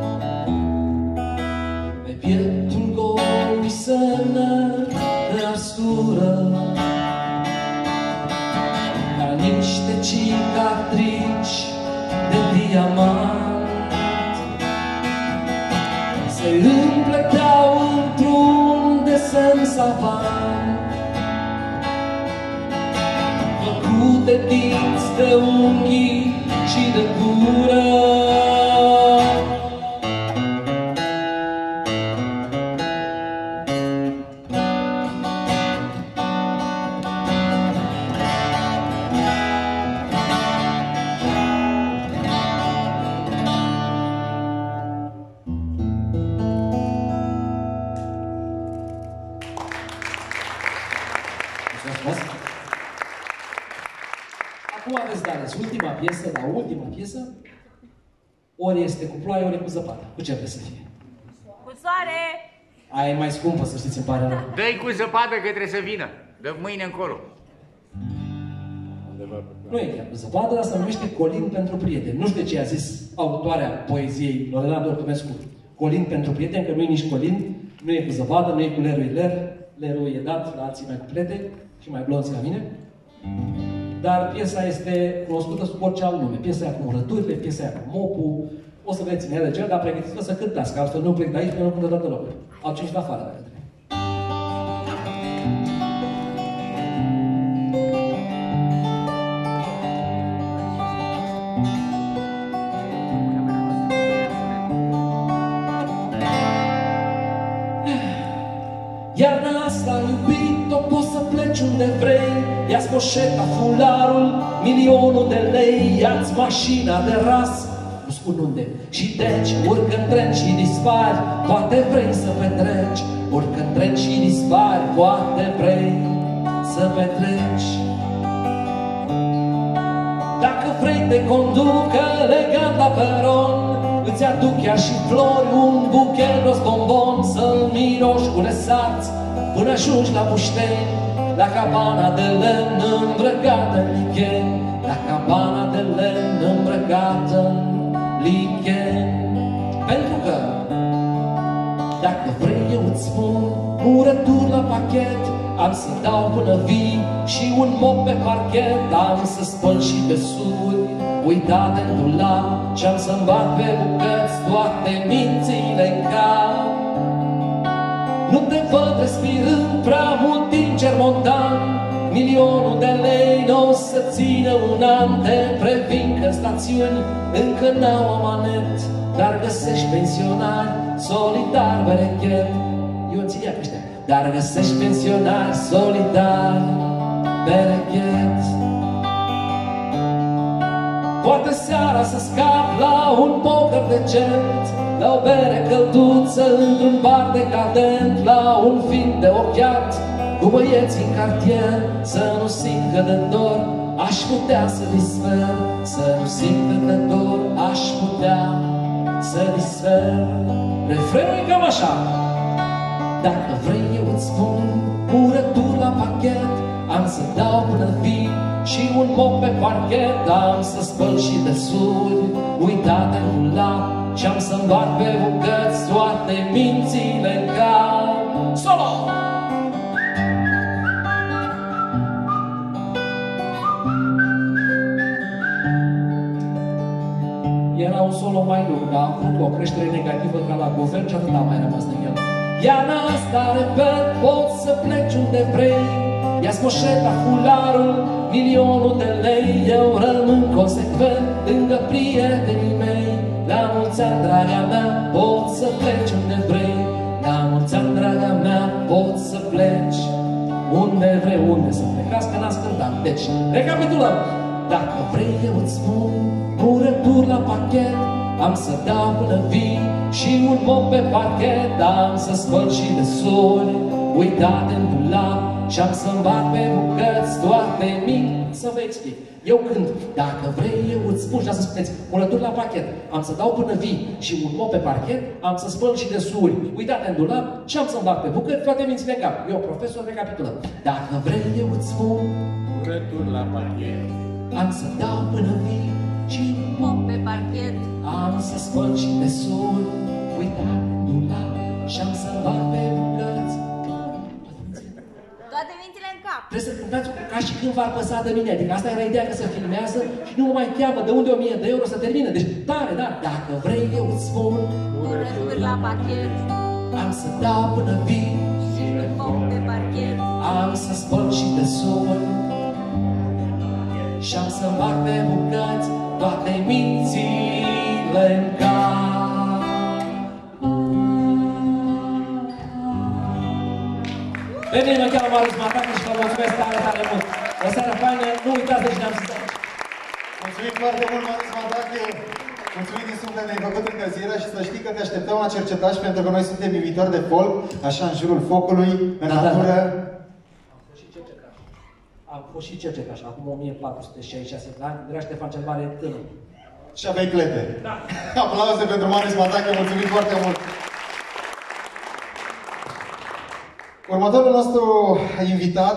pe pieptul gol semne de arsură, ca niște cicatrici de diamant, se împleteau într-un desen savant, făcut de dinți, de unghi și de gură. Acum aveți de ales ultima piesă, dar ultima piesă, ori este cu ploaie, ori cu zăpadă. Cu ce vreți să fie? Cu soare! Aia e mai scumpă, să știți, îmi pare rău. Dă-i cu zăpadă că trebuie să vină. De mâine încolo. Nu e chiar cu zăpadă, dar se numește Colin pentru prieteni. Nu știu de ce a zis autoarea poeziei Lorena Dorcumescu Colin pentru prieteni, că nu e nici Colin, nu e cu zăpadă, nu e cu lerul, e ler. Lerul e dat la alții mai cuplete și mai blonzi ca mine. Dar piesa este cunoscută sub orice alt nume. Piesa aia cu murăturile, piesa aia cu mopul. O să vedeți în ea de gel, dar pregătiți-vă să cântați, că altfel nu plec de aici, pentru că nu pun de toată locul. Altceva și de afară, dacă trebuie. Iarna asta, iubit-o, poți să pleci unde vrei. Ia-ți poșeta, fularul, milionul de lei. Ia-ți mașina de ras, nu spun unde. Și deci, urcă în tren și dispari. Poate vrei să petreci. Urcă în tren și dispari. Poate vrei să petreci. Dacă vrei te conducă legat la peron, îți aduc chiar și flori, un buchet, roz bombon, să-l miroși cu lesați până ajungi la Bușteni, la cabana de lemn îmbrăcată în lichen, la cabana de lemn îmbrăcată în lichen. Pentru că dacă vrei eu îți spun murături la pachet, am să dau până vii și un mop pe parchet, am să spăl și besuri uitate în dulap și am să-mi bag pe bucăți toate mințile în cap. Nu te văd respirând prea mult din cer montan, milionul de lei n-o să țină un an. Te previn că stațiuni încă n-au amanet, dar găsești pensionari solidari berechet. Eu înțeleg ăștia. Dar găsești pensionari solidari berechet. Poate seara să scap la un poker decent, la o bere călduță într-un bar decadent, la un film de ochiat cu băieții în cartier, să nu simtă de dor, aș putea să disper, să nu simtă de dor, aș putea să disper. Refrenul e cam așa. Dacă vrei eu îți spun, curături la pachet, am să dau până vii și un mop pe parchet, am să spăl și de suri uitate în dulap și am să îmbart pe bucăți toate mințile în cap. Solo! Era un solo mai lung, dar a avut o creștere negativă ca la guvern și atât a mai rămas în el. Iarna asta, repet, poți să pleci unde vrei, ia-ți poșeta, fularul, milionul de lei, eu rămân consecvent lângă prietenii mei. La mulți ani, draga mea, poți să pleci unde vrei, la mulți ani, draga mea, poți să pleci unde vrei, unde să plecați, că n-ați cântat. Deci, recapitulăm. Dacă vrei eu îți spun, curături la pachet, am să dau până vii și un mop pe parchet, am să spăl și de suri uitate în dulap și am să îmbart pe bucăți toate mici. Să vă explic. Eu cânt, dacă vrei eu îți spun, și să spuneți, curături la pachet, am să dau până vii și un mop pe parchet, am să spăl și de suri uitate în dulap și am să îmbart pe bucăți toate mințile în cap. Eu, profesor, recapitulăm. Dacă vrei eu îți spun, curături la pachet, am să dau până vii și un mop pe parchet, am să spăl și de suri uitate în dulap și am să îmbart pe bucăți toate mințile în cap. Trebuie să cântați ca și când v-ar păsa de mine. Adică asta era ideea, că se filmează și nu mă mai cheamă de unde 1000 de euro să termină. Deci tare, da? Dacă vrei eu îți spun, curături la pachet, am să dau până vii și un mop pe parchet, am să spăl și de sori și am să îmbart pe bucăți toate mințile în cap. Pe mine mă cheamă Marius Matache și vă mulțumesc tare, tare mult. O seară faină, nu uitați de cine am zis. Mulțumim foarte mult, Marius Matache. Mulțumim din suflet, ne-ai făcut încălzirea și să știi că te așteptăm la cercetaș, pentru că noi suntem iubitori de folk, așa în jurul focului, în natură. Am fost și cercetaș, acum 1466 de ani, era Ștefan cel Mare tânăr. Și aveai clete. Da. Aplauze pentru Marius Matache, mulțumim foarte mult. Următorul nostru invitat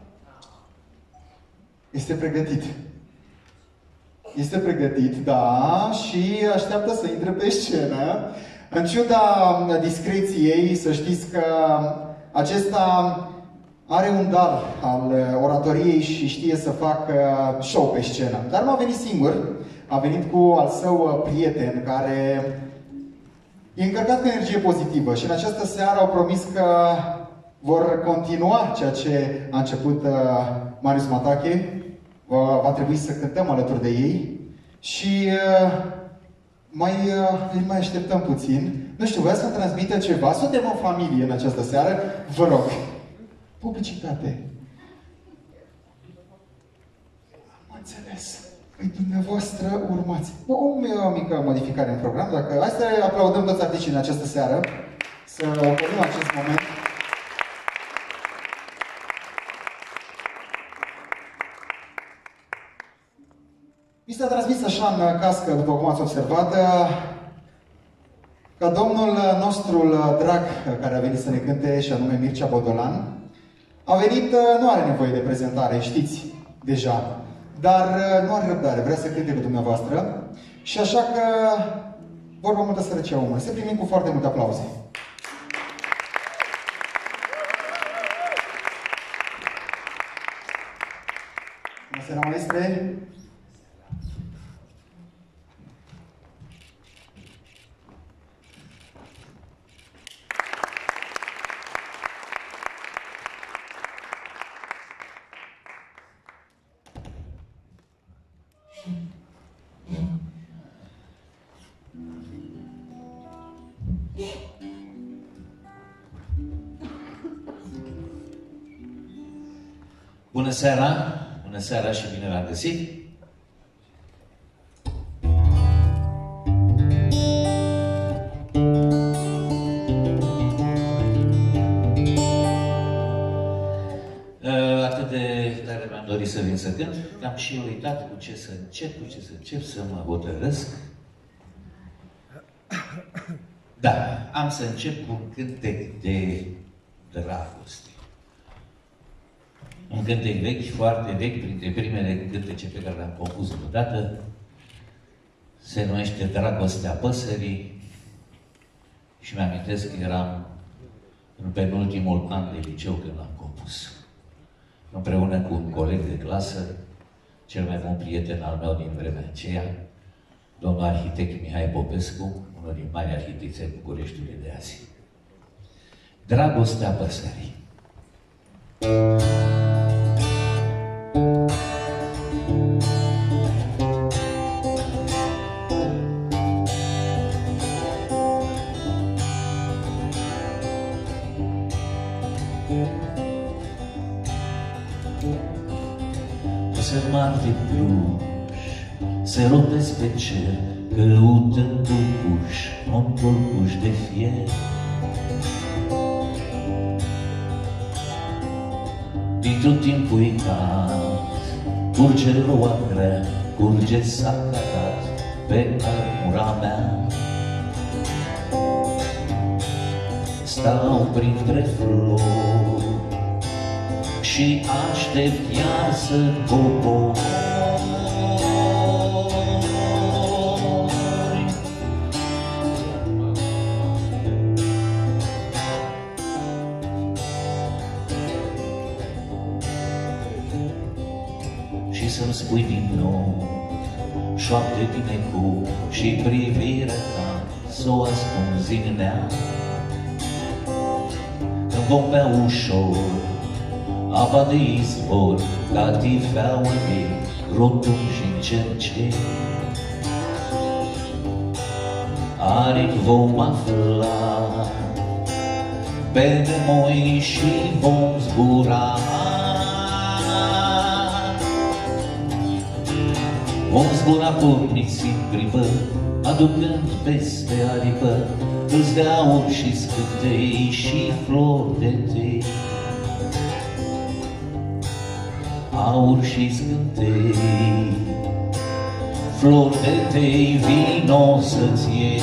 este pregătit. Este pregătit, da, și așteaptă să intre pe scenă. În ciuda discreției, să știți că acesta are un dar al oratoriei și știe să facă show pe scenă. Dar nu a venit singur, a venit cu al său prieten care e încărcat cu energie pozitivă și în această seară au promis că vor continua ceea ce a început Marius Matache. Va trebui să cântăm alături de ei și îi mai așteptăm puțin. Nu știu, voia să transmită ceva? Suntem în familie în această seară. Vă rog. Publicitate. Am înțeles. Păi dumneavoastră urmați. O mică modificare în program. Dacă hai să aplaudăm toți artiștii în această seară. Să ocolim acest moment. Mi s-a transmis așa în cască, după cum ați observat, că domnul nostru drag, care a venit să ne cânte, și anume Mircea Bodolan, a venit, nu are nevoie de prezentare, știți deja, dar nu are răbdare, vrea să cânte cu dumneavoastră și așa că vorba multă sărăcia omului. Să primim cu foarte multe aplauze. Bună seara, maestre! Bună seara! Bună seara și bine v-am găsit! dorit să vin să cânt, am și uitat cu ce să încep să mă hotărăsc. Da, am să încep cu un cântec de dragoste. Un cântec vechi, foarte vechi, printre primele cântece pe care le-am compus vreodată. Se numește Dragostea păsării și mi-amintesc că eram în penultimul an de liceu când l-am compus. Împreună cu un coleg de clasă, cel mai bun prieten al meu din vremea aceea, domnul arhitect Mihai Popescu, unul din mari arhitecți ai Bucureștiului de azi. Dragostea păsării. Păsări mari de pluș se ropesc pe cer, căută în tulcuș, un tulcuș de fier. Dintr-un timp uitat, curge roa grea, curge sacatat pe armura mea. Stau printre flori și aștept iar să cobor. Și să-mi spui din nou șoapte din ecou și privirea ta s-o ascunzi în ea. Când vom bea ușor apa de izvor, catifeaua ei, rotunj și încerce. Aripi vom afla pe moi și vom zbura. Vom zbura porniți în privă, aducând peste aripă dulți de aur și scântei și flori de tei. Aur și scântei, flori de tei, vino să-ți iei.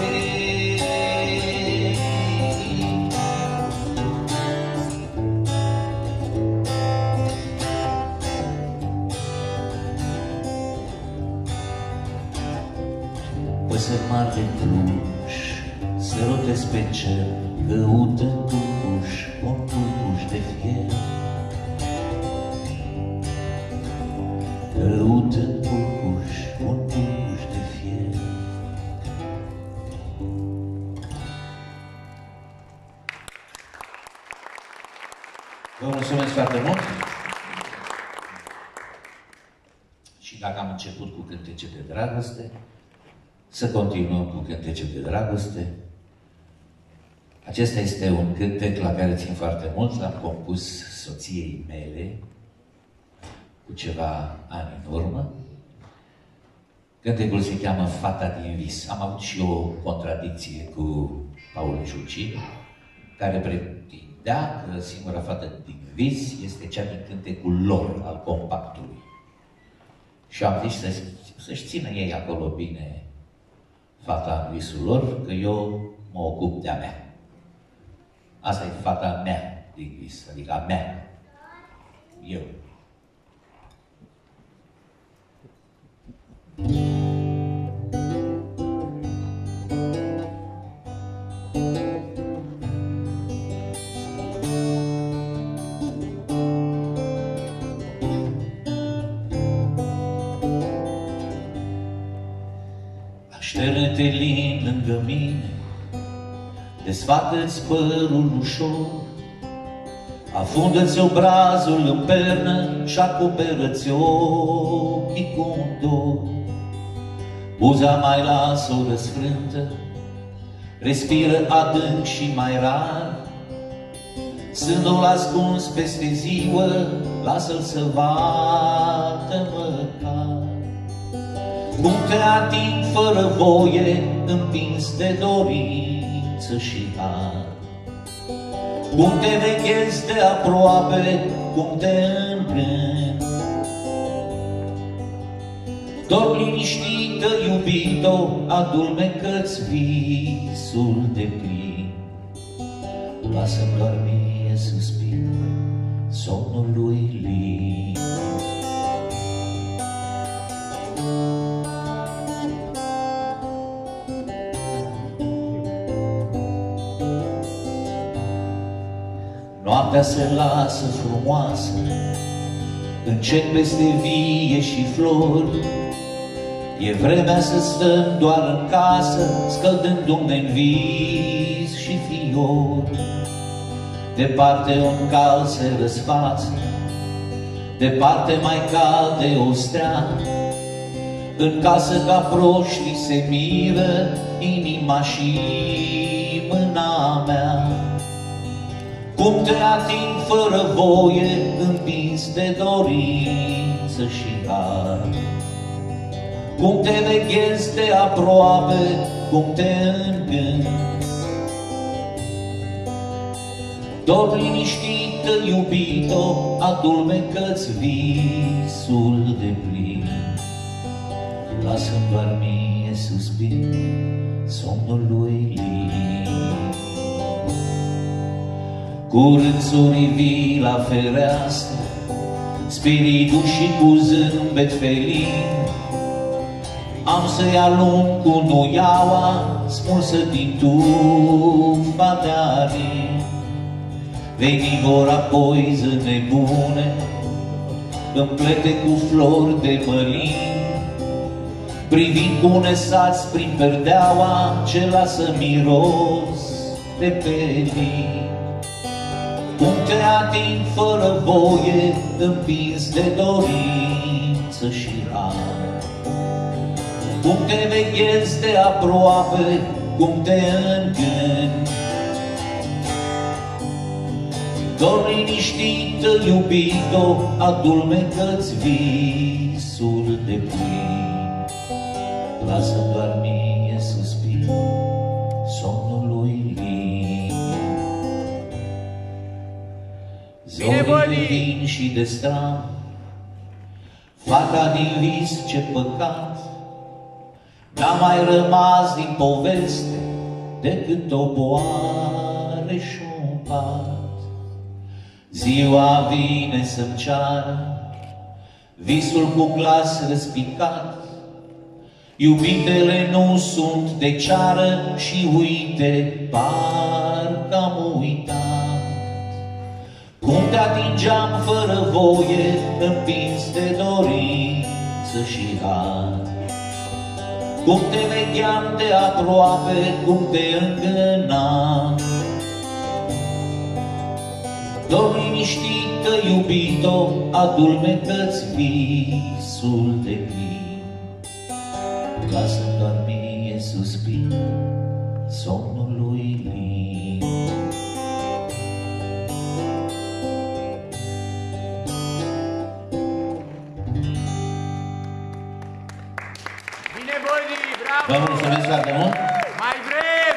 Păsări mari de pluș se rotesc pe cer, căută în tulcuș, un tulcuș de fier. Căută în tulcuș, un tulcuș de fier. Vă mulțumesc foarte mult! Și dacă am început cu cântece de dragoste, să continuăm cu cântece de dragoste. Acesta este un cântec la care țin foarte mult, l-am compus soției mele cu ceva ani în urmă. Cântecul se cheamă Fata din vis. Am avut și o contradicție cu Paul Ciuci, care pretindea că singura fată din vis este cea din cântecul lor, al compactului. Și am zis să-și țină ei acolo bine fata în visul lor, că eu mă ocup de-a mea. Asta e fata mea din vis, adică a mea. Eu. Așterne-te lin lângă mine, desfată-ți părul ușor, afundă-ți obrazul în pernă și acoperă-ți ochii cu un dor. Buza mai lasă-o răsfrântă, respiră adânc și mai rar, sânul ascuns peste ziua, lasă-l să vadă măcar. Cum te ating fără voie, împins de dorință și har. Cum te vechezi de aproape, cum te îngând Dorm liniștită, iubito, adulmecă-ți visul de plin. Lasă-mi doar mie suspin somnul lui lin. Noaptea se lasă frumoasă, încet peste vie și flori. E vremea să stăm doar în casă, scăldându-ne în vis și fiori. Departe un cal se răsfață, departe mai calde o stea. În casă ca proștii se miră inima și mâna mea. Cum te ating fără voie, împins de dorință și har. Cum te veghezi de aproape, cum te îngând. Dorm liniștită, iubito, adulmecă-ți visul de plin. Lasă-mi doar mie suspin somnul lui lin. Curând surivi la fereastră, spiritul și cu zâmbet felin. Am să-i alung cu nuiaua smulsă din tumba de arin. Veni vor apoi zâne bune, împlete cu flori de mălin, privind cu nesați prin perdeaua ce lasă miros de pelin. Cum te ating fără voie, împins de dorință și har. Cum te veghezi de aproape, cum te îngând. Dorm liniștită, iubito, adulmecă-ți visul de plin. Lasă-mi doar mie suspin somnul lui lin. Zorii vin și de stram, fata din vis ce păcat. N-a mai rămas din poveste decât o boare și un pat. Ziua vine să-mi ceară visul cu glas răspicat. Iubitele nu sunt de ceară și uite, parcă am uitat. Cum te atingeam fără voie, împins de dorință și har. Cum te vegheam de aproape, cum te îngânam. Dorm liniștită, iubito, adulmecă-ți visul de plin. Lasă-mi doar mie suspin somnul lui lin. Bine, Bodi, bravo! Vă mulțumesc foarte mult! Mai vrem!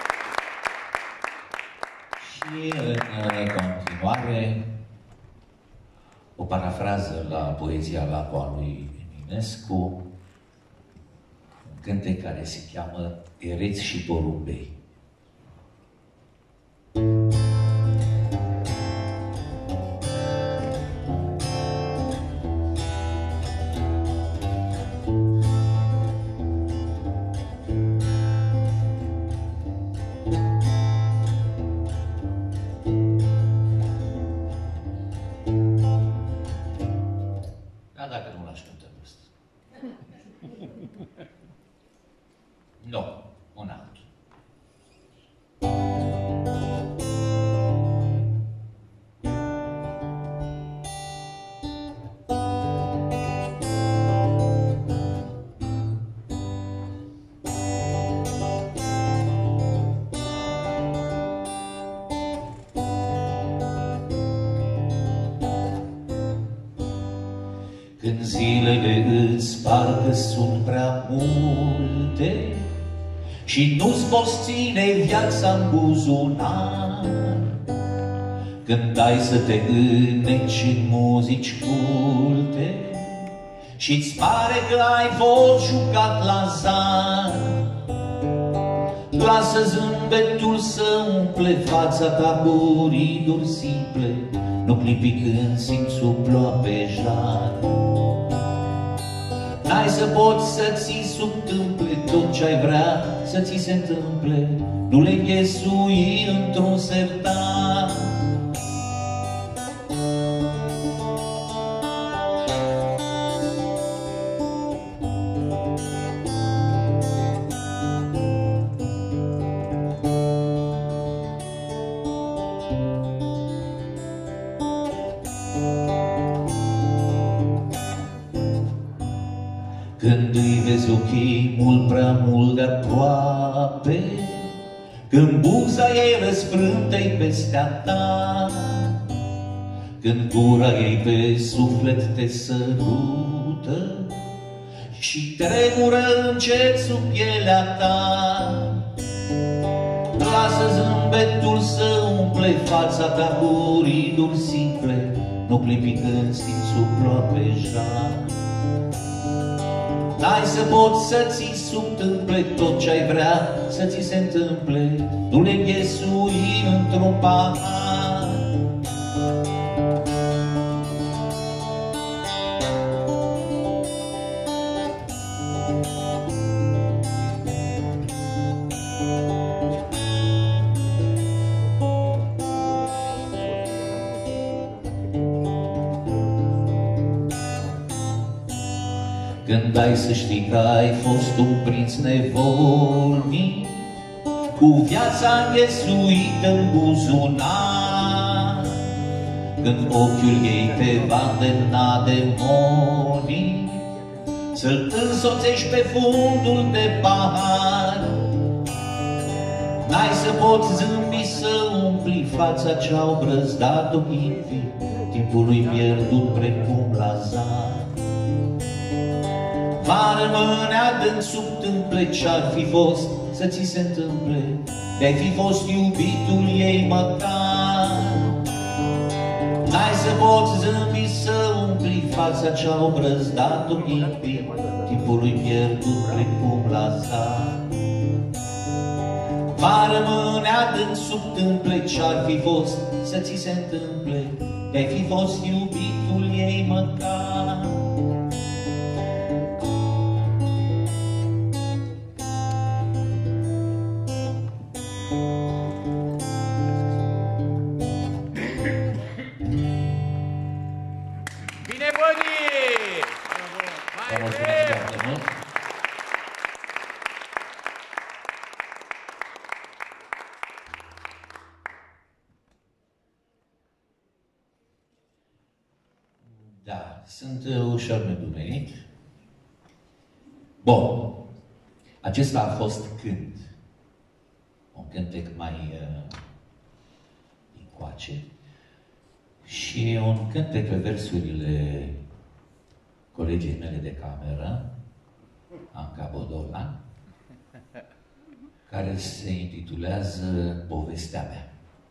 Și în continuare, o parafrază la poezia Lacu a lui Eminescu, un cântec care se cheamă Ereți și porumbei. Dacă nu l-aș cânta pe ăsta. Nu, un altul. Când zilele îți parcă sunt prea multe și nu-ți poți ține viața-n buzunar, când ai să te înneci în muzici culte și-ți pare că ai fost jucat la zar. Lasă zâmbetul să umple fața ta cu riduri simple, nu clipi când simți o ploape jar. N-ai să poți să ți întâmple tot ce-ai vrea să ți se întâmple, nu le înghesui într-un sertar. Când îi vezi ochii mult prea mult de-aproape, când buza ei răsfrântă-i pestea ta, când gura ei pe suflet te sărută și tremură încet sub pielea ta. Lasă zâmbetul să umple fața ta cu riduri simple, nu clipi când simți o ploape jar. N-ai să poți să ți întâmple tot ce-ai vrea să ți se întâmple, nu le înghesui într-un pahar. Când ai să știi că ai fost un prinț nevolnic, cu viața înghesuită în buzunar, când ochiul ei te va îndemna demonic să-l însoțești pe fundul de pahar. N-ai să poți zâmbi să umpli fața ce-au brăzdat ochii timpului pierdut precum Lazar. Va rămâne adânc sub tâmple ce-ar fi fost să ți se întâmple, de-ai fi fost iubitul ei măcar. N-ai să poți zâmbi să umpli fața ce-au brăzdat ochii timpului pierdut precum Lazar. Va rămâne adânc sub tâmple ce-ar fi fost să ți se întâmple, de-ai fi fost iubitul ei măcar. Da, sunt ușor nedumerit. Bun. Acesta a fost cânt. Un cântec mai încoace. Și un cântec pe versurile colegii mele de cameră, Anca Bodolan, care se intitulează Povestea mea.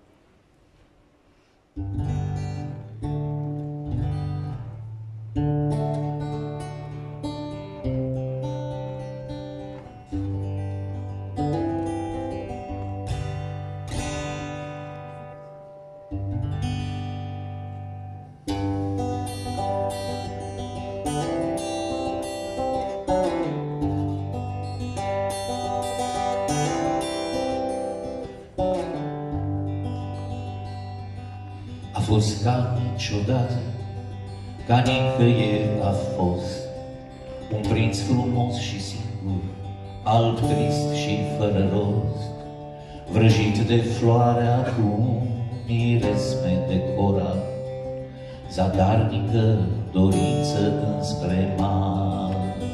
A fost ca niciodată, ca nicăieri a fost, un prinț frumos și singur, alb, trist și fără rost, vrăjit de floarea cu miresme de coral, zadarnică dorință înspre mal.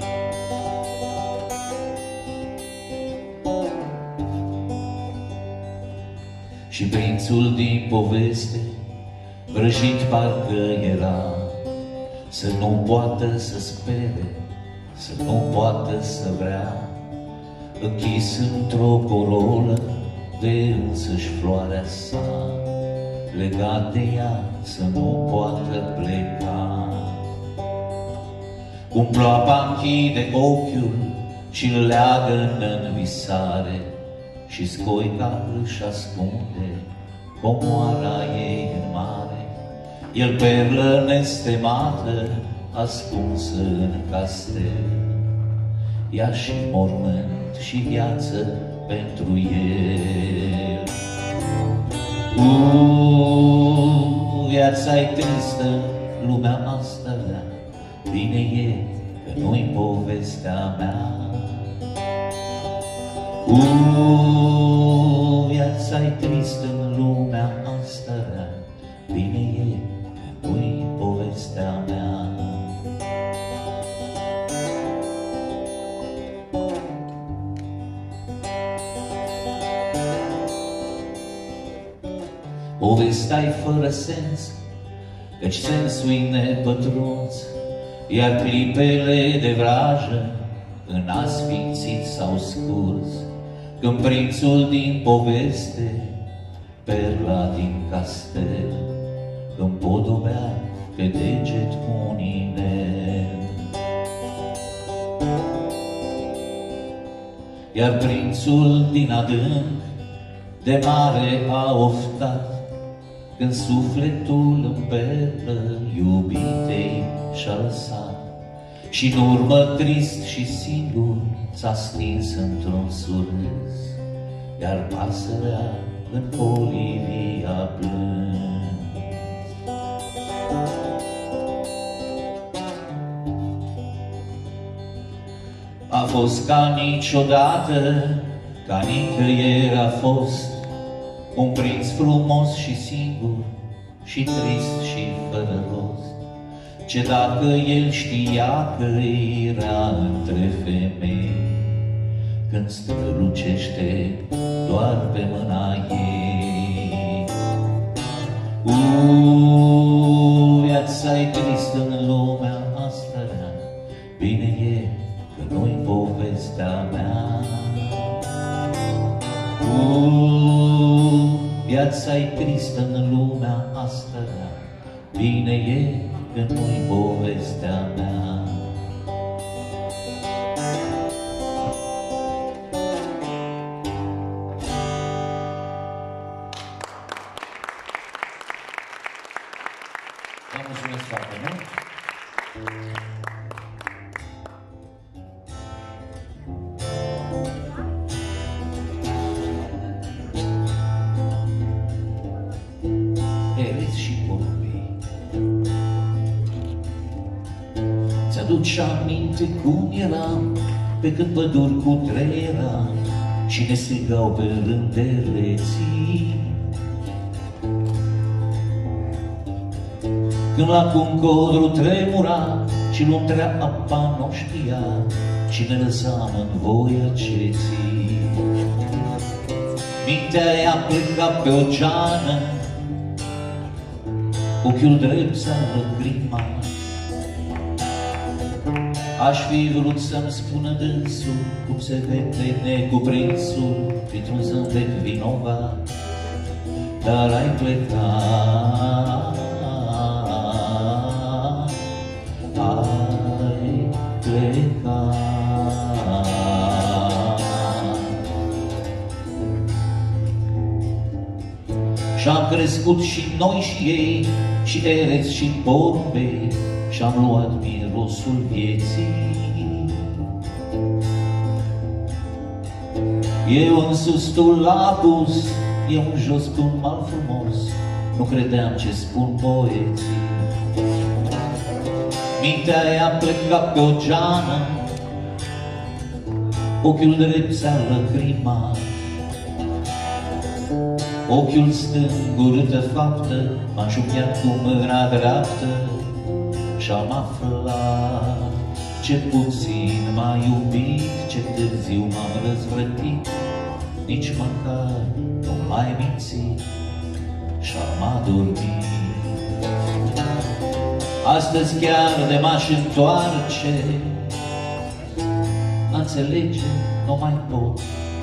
Și prințul din poveste, vrăjit parcă era, să nu poată să spere, să nu poată să vrea, închis într-o corolă de însăși floarea sa, legat de ea să nu poată pleca. Cum ploapa închide ochiul și-l leagă în visare, și scoica își ascunde comoara ei în mare. El perlă nestemată, ascunsă în castel, ea și mormânt și viață pentru el. Viața-i tristă, lumea asta rea, bine e că nu-i povestea mea. Viața-i tristă în lumea asta rea, bine e că nu-i povestea mea. Povestea-i fără sens, căci sensul-i nepătruns, iar clipele de vrajă în asfințit s-au scurs. Când prințul din poveste, perla din castel, împodobea pe deget un inel. Iar prințul din adânc de mare a oftat, când sufletul în perlă iubitei și-a lăsat, și în urmă trist și singur s-a stins într-un surâs, iar pasărea în olivii a plâns. A fost ca niciodată, ca nicăieri a fost, un prinț frumos și singur, și trist și fără rost. Ce dacă el știa că era între femei, când strălucește doar pe mâna ei. Viața-i tristă în lumea asta rea, bine e că nu-i povestea mea. Viața-i tristă în lumea asta rea, bine e că nu-i povestea mea. Vă mulțumesc foarte mult! Ți-aduci aminte cum eram pe când păduri cutreieram și ne strigau pe rând de reții? Când la Cuncodru tremura și luntrea apa n-o știa și ne lăsam în voia ceții. Mintea i-a plecat pe o geană, ochiul drept s-a lăcrimat. Aș fi vrut să-mi spună dânsul cum se vede necuprinsul printr-un zâmbet vinovat, dar ai plecat, ai plecat. Și-am crescut și noi și ei, și ereți și porbe, și-am luat mirosul vieții. Eu în sus, tu l-a pus, eu în jos, tu un mal frumos, nu credeam ce spun poeții. Mintea i-a plecat pe o geană, ochiul drept s-a lăcrimat. Ochiul stâng, urâtă faptă, m-a înșupiat cu mâna dreaptă și-am aflat ce puțin m-a iubit, ce târziu m-am răzvrătit, nici măcar nu m-ai mințit și-am adormit. Astăzi chiar de m-aș întoarce, a înțelege nu mai pot,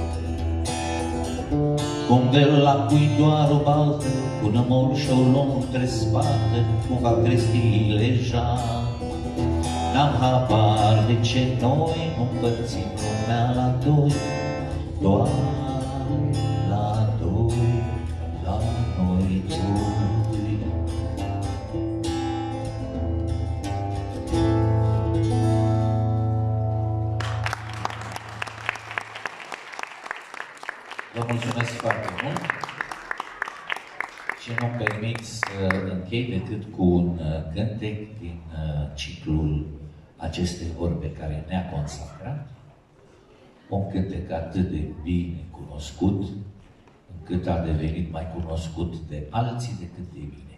cum de la cui doar o baltă, cu nămol și o luăm între spate, cum va cresti leja. N-am habar de ce noi nu împărțim lumea la doi, doar la doi, la noi doi. Vă mulțumesc foarte mult și nu-mi permit să închei decât cu un cântec din ciclul acestei ori pe care ne-a consacrat. Un cântec atât de bine cunoscut, încât a devenit mai cunoscut de alții decât de mine.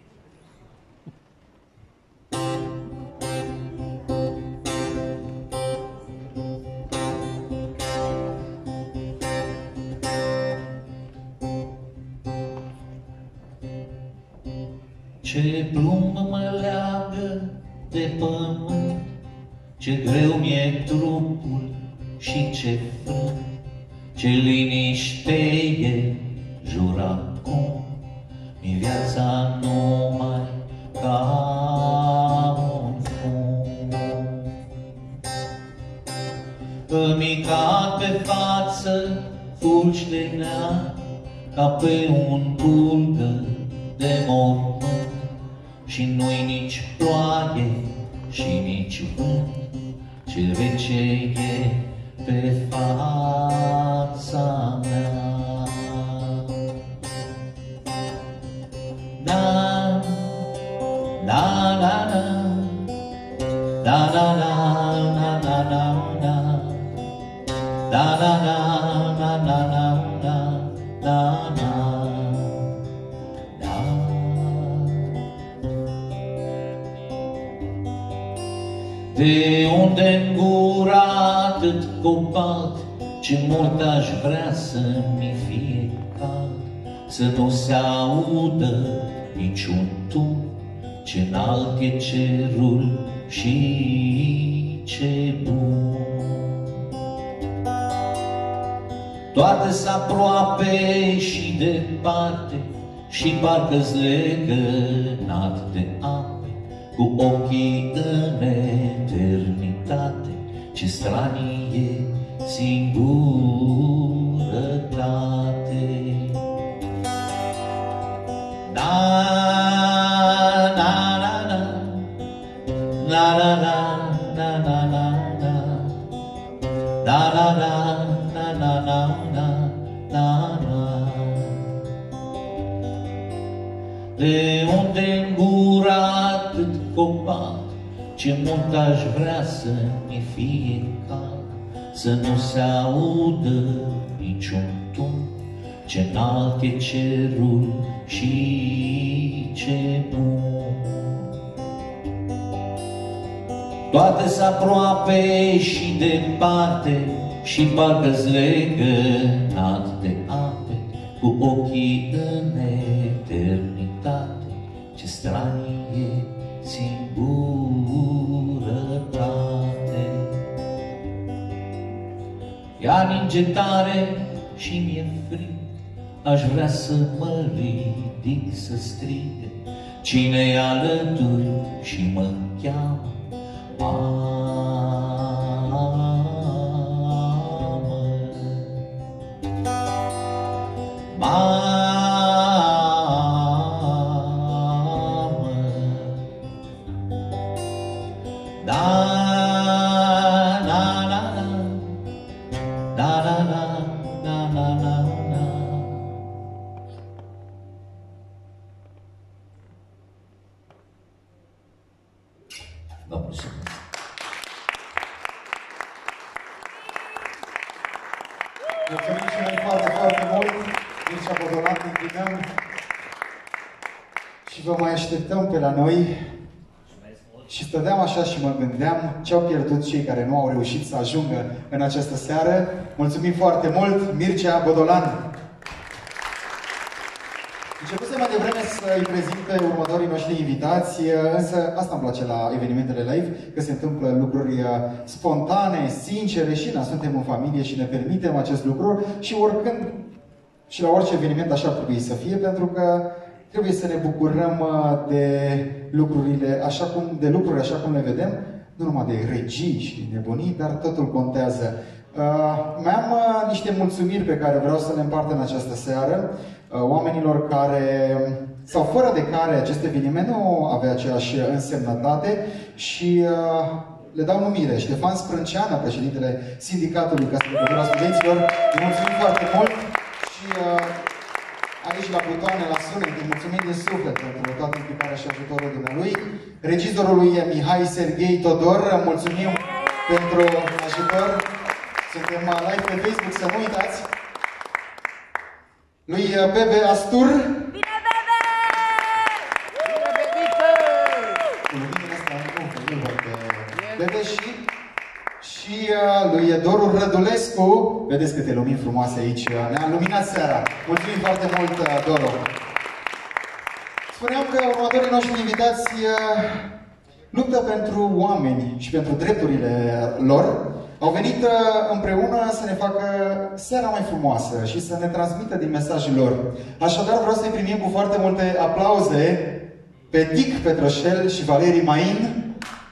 Ce plumb mă leagă de pământ, ce greu mi-e trupul și ce frânt, ce liniște e jur acum, mi viața numai ca un fum. Îmi cad pe față fulgi de neam, ca pe un bulgăr de mormânt, și nu-i nici ploaie și nici vânt, ce rece e pe fața mea. Da, da, da, da, da, da, da, da, da, da, da, da, da, da, da, da, da, da. De unde-n gura atât cobalt, ce mult aș vrea să-mi fie cald, să nu se audă niciun tun, ce înalt e cerul și ce bun. Toate-s aproape și departe, și parcă-s legănat de ape, cu ochii în eternitate, ce stranie singurătate. Na, na, na, na, na, na, na, na, na, na, na, na, na, na, na, na, na, na, na. De unde-n gura atât copat, ce mult aș vrea să-mi fie cald, să nu se audă niciun tun, ce înalt e cerul și ce bun. Toate-s aproape și departe, și parcă-s legănat de ape, cu ochii în eternitate, ce stranie singurătate. Ea ninge tare și mi-e frig, aș vrea să mă ridic să strig, cine-i alături și mă cheamă mamă. Mulțumim și noi foarte, foarte mult. Mircea Bodolan, invităm și vă mai așteptăm pe la noi. Și stăteam așa și mă gândeam ce au pierdut cei care nu au reușit să ajungă în această seară. Mulțumim foarte mult, Mircea Bodolan. Începusem mai devreme să-i prezint pe următorii noștri invitați, însă asta îmi place la evenimentele live, că se întâmplă lucruri spontane, sincere și suntem în familie și ne permitem acest lucru și oricând și la orice eveniment așa trebuie să fie, pentru că trebuie să ne bucurăm de lucruri așa cum le vedem, nu numai de regii și nebunii, dar totul contează. Mai am niște mulțumiri pe care vreau să le împart în această seară oamenilor care, sau fără de care acest eveniment nu avea aceeași însemnătate și le dau numire. Ștefan Sprânceană, președintele Sindicatului Casei de Cultură a Studenților, îi mulțumim foarte mult și aici la butoane, la sunet, îi mulțumim din suflet pentru toată implicarea și ajutorul dumnealui. Regizorului Mihai Serghei Todor, mulțumim pentru ajutor. Suntem live pe Facebook, să nu uitați. Lui Bebe Astur. Bine, Bebe! Bine, Bebică! Cu luminile astea nu văd pe Bebe și lui Doru Rădulescu. Vedeți câte lumini frumoase aici. Ne-a luminat seara. Mulțumim foarte mult, Doru. Spuneam că următorii noștri invitați luptă pentru oameni și pentru drepturile lor. Au venit împreună să ne facă seara mai frumoasă și să ne transmită din mesajul lor. Așadar vreau să-i primim cu foarte multe aplauze pe Dic Petroșel și Valerii Main.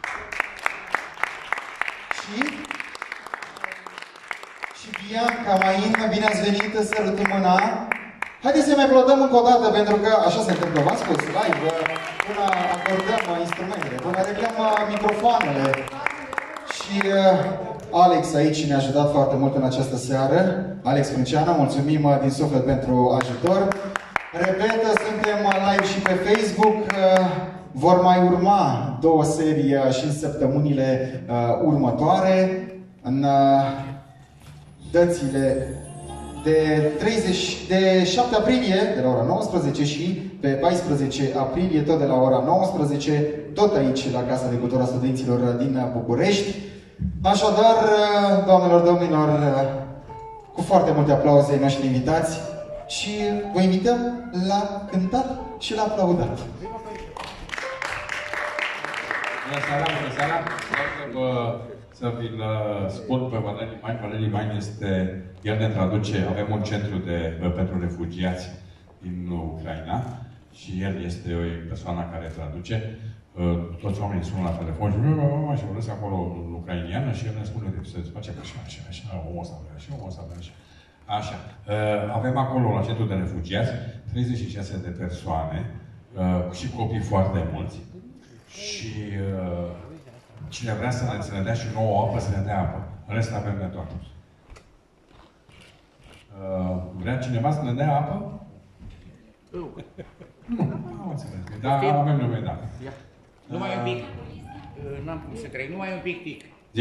Și Bianca Main, bine ați venit, sărutăm mâna. Haideți să mai aplaudăm încă o dată, pentru că așa se întâmplă, v-am spus, live, până acordăm instrumentele, până reglăm microfoanele. Și Alex aici ne-a ajutat foarte mult în această seară. Alex Frânceana, mulțumim din suflet pentru ajutor. Repet, suntem live și pe Facebook. Vor mai urma 2 serii și în săptămânile următoare. În dățile de 7 aprilie, de la ora 19 și pe 14 aprilie, tot de la ora 19, tot aici la Casa de Cultură a Studenților din București. Așadar, doamnelor, domnilor, cu foarte multe aplauze noștri invitați și vă invităm la cântat și la aplaudat. Bună seara, bună seara! Vreau să vi-l spun pe Valerii Main. Valerii Main este, el ne traduce, avem un centru pentru refugiați din Ucraina și el este o persoană care traduce. Toți oamenii sună la telefon și vorbesc acolo în ucrainiană și el ne spune că se face așa, omul ăsta vrea așa, omul ăsta vrea așa. Așa. Avem acolo, la centru de refugiați, 36 de persoane și copii foarte mulți. Și cine vrea să ne dea și nouă apă, să ne dea apă. În rest avem de toate. Vrea cineva să ne dea apă? Nu, am înțeles. Dar avem nevoie de apă. Numai un pic. N-am cum să cred. Numai un pic. Zi.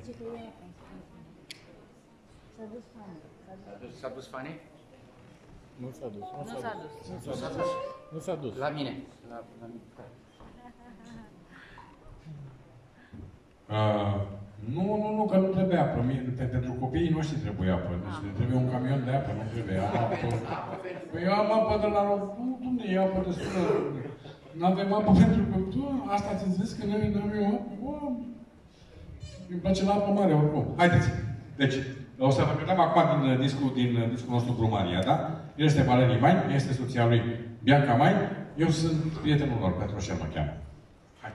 S-a dus Fane? Nu s-a dus. Nu s-a dus. La mine. Nu, că nu trebuie apă. Pentru copiii noștri trebuie apă. Deci trebuie un camion de apă, nu trebuie apă. Păi eu am apă de la rog. Unde e apă destulă? N-avem apă pentru că... Asta ți-ți zis că noi n-am eu apă? Îmi place la apă mare, oricum. Haideți! Deci, o să vedem acum din discul nostru Brumaria, da? El este Valerii Main, este soția lui Bianca Main. Eu sunt prietenul lor, Petroșel mă cheamă. Hai!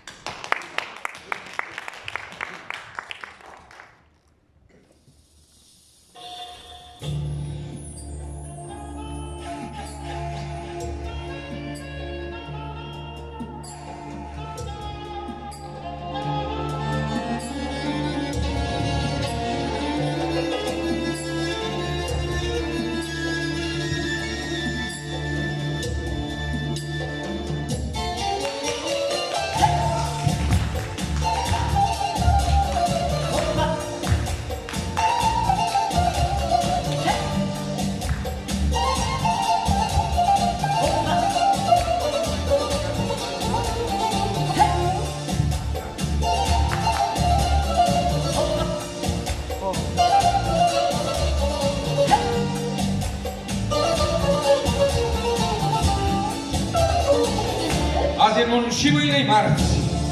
Azi e luni și mâine-i marți,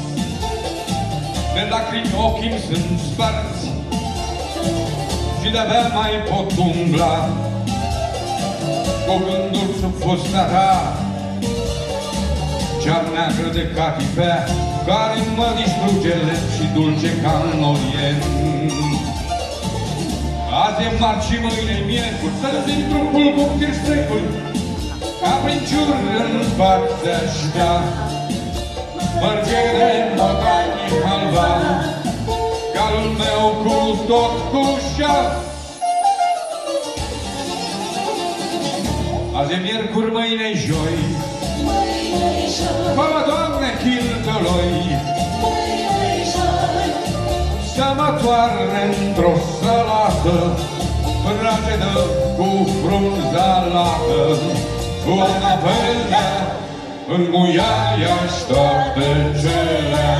de lacrimi ochii sunt sparți și de-abia mai pot umbla cu gândul sub fusta ta, cea neagră de catifea. care mă distruge lent și dulce ca în Orient. Azi e marți și mâine-i miercuri, să-ți din trupul cu cârstrecuri, ca prin ciuri în față aș-tea. Mărgere, motani, halva, calul meu cu tot cu șaf. Azi e miercuri, mâine-i joi, fără, Doamne, childăloi, să mă toarne într-o salată, fragedă cu frunza lată, cu anapelea, în muiaia-și toate celea.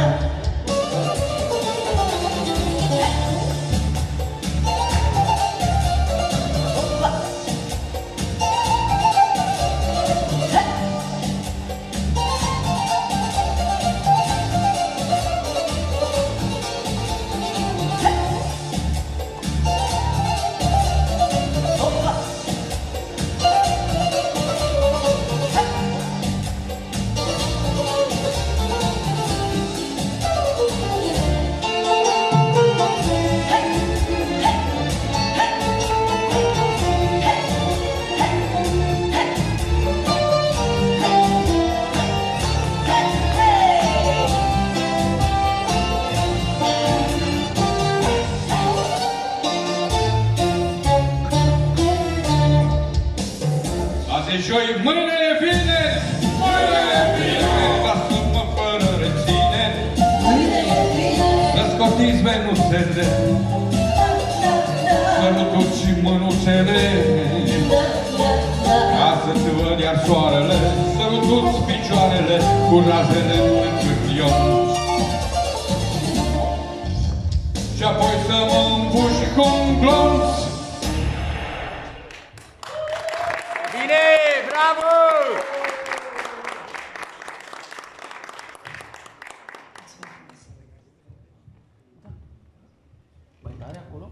Joi, mâine e vineri, mâine e vineri, lasă-mă fără rețineri, mâine e vineri, răscotiți menuțele, sărutuți și mânuțele, ca să-ți văd iar soarele, sărutuți picioarele cu razele în cârlionți. Și apoi să mă împuși cu un glonț. Bravo! Mai tare acolo?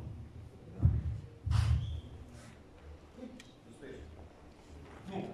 Nu.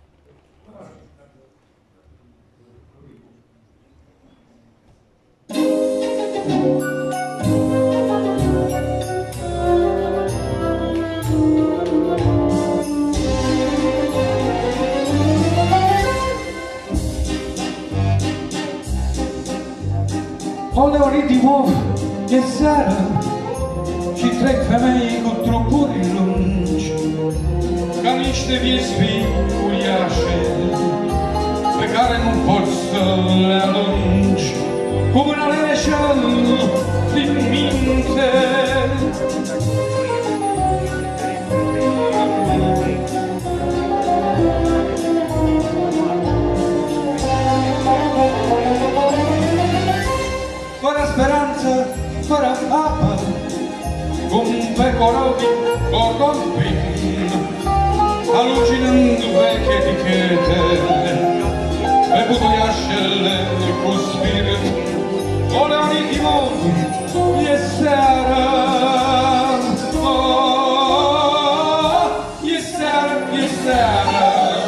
O Leonidimov, e seară și trec femei cu trupuri lungi, ca niște viespi uriașe, pe care nu poți să le alungi, cu mâna leneșă din minte. Fără speranță, fără apă, cum pe corobii orgonpin, alucinând vechi etichete, pe butuiașele cu spirit. O Leonidimov, e seară, e seară, e seară,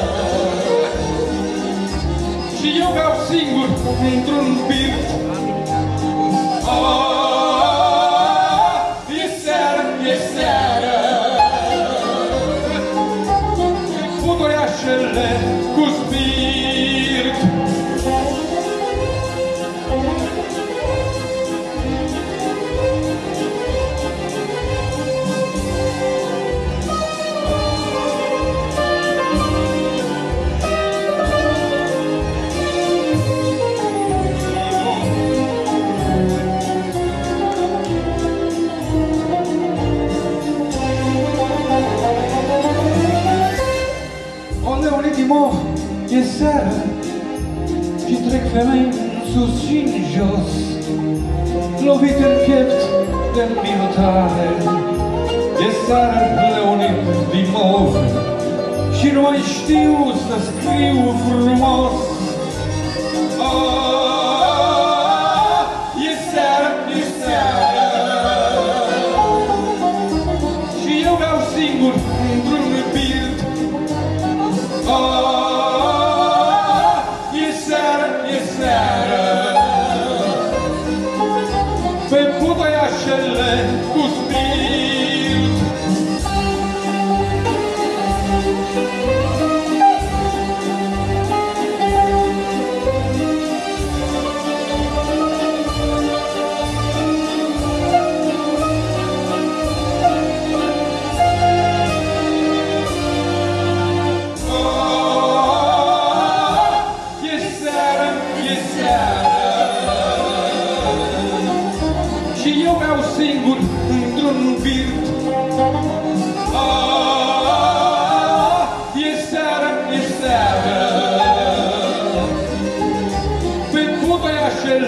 și eu beau singur într-un birt. E seară, e seară, butoiașele cu spirit. E seară și trec femei în sus și în jos, lovit în piept de minutare. E seară, Leonidimov, și nu mai știu să scriu frumos. E seară, e seară, și eu beau singur într-un birt. E seară, e seară,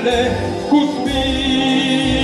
mele cu spirit.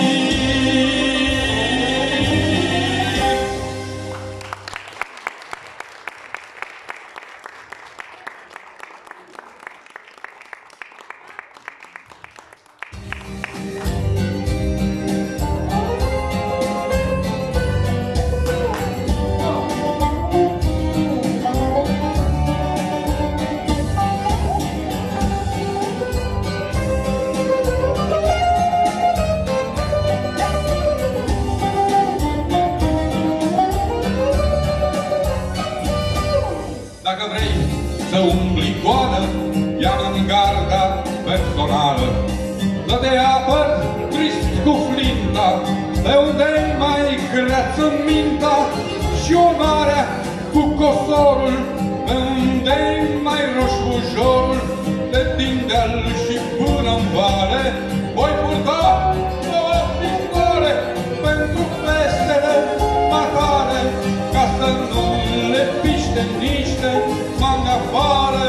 Dacă vrei să umbli goală, ia-mă în garda personală. Să te apăr trist cu flinta, pe unde-i mai greață minta, și onoarea cu cosorul, pe unde-i mai roș bujorul, de din deal și până-n vale, voi purta două pistole pentru festele matale, ca să nu le piște niște mangafare.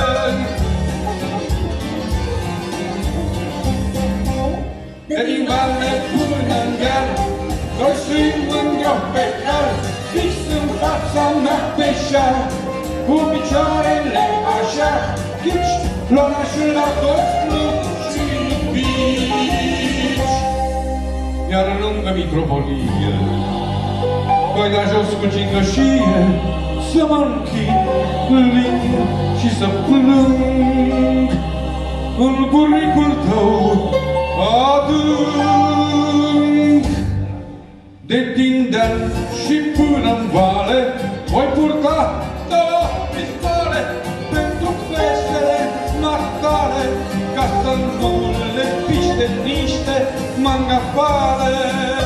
De din vale până-n deal, noi sunt mândri pe cal, fix în fața mea pe șar, cu picioarele așa, ghici, florașul la toți pluci și iubici. Iar lângă mitropolie, voi da jos cu cingășie, să mă închin și să plâng în buricul tău adânc. De din deal și până-n vale, voi purta două pistole pentru festele matale, ca să nu le piște niște mangafale.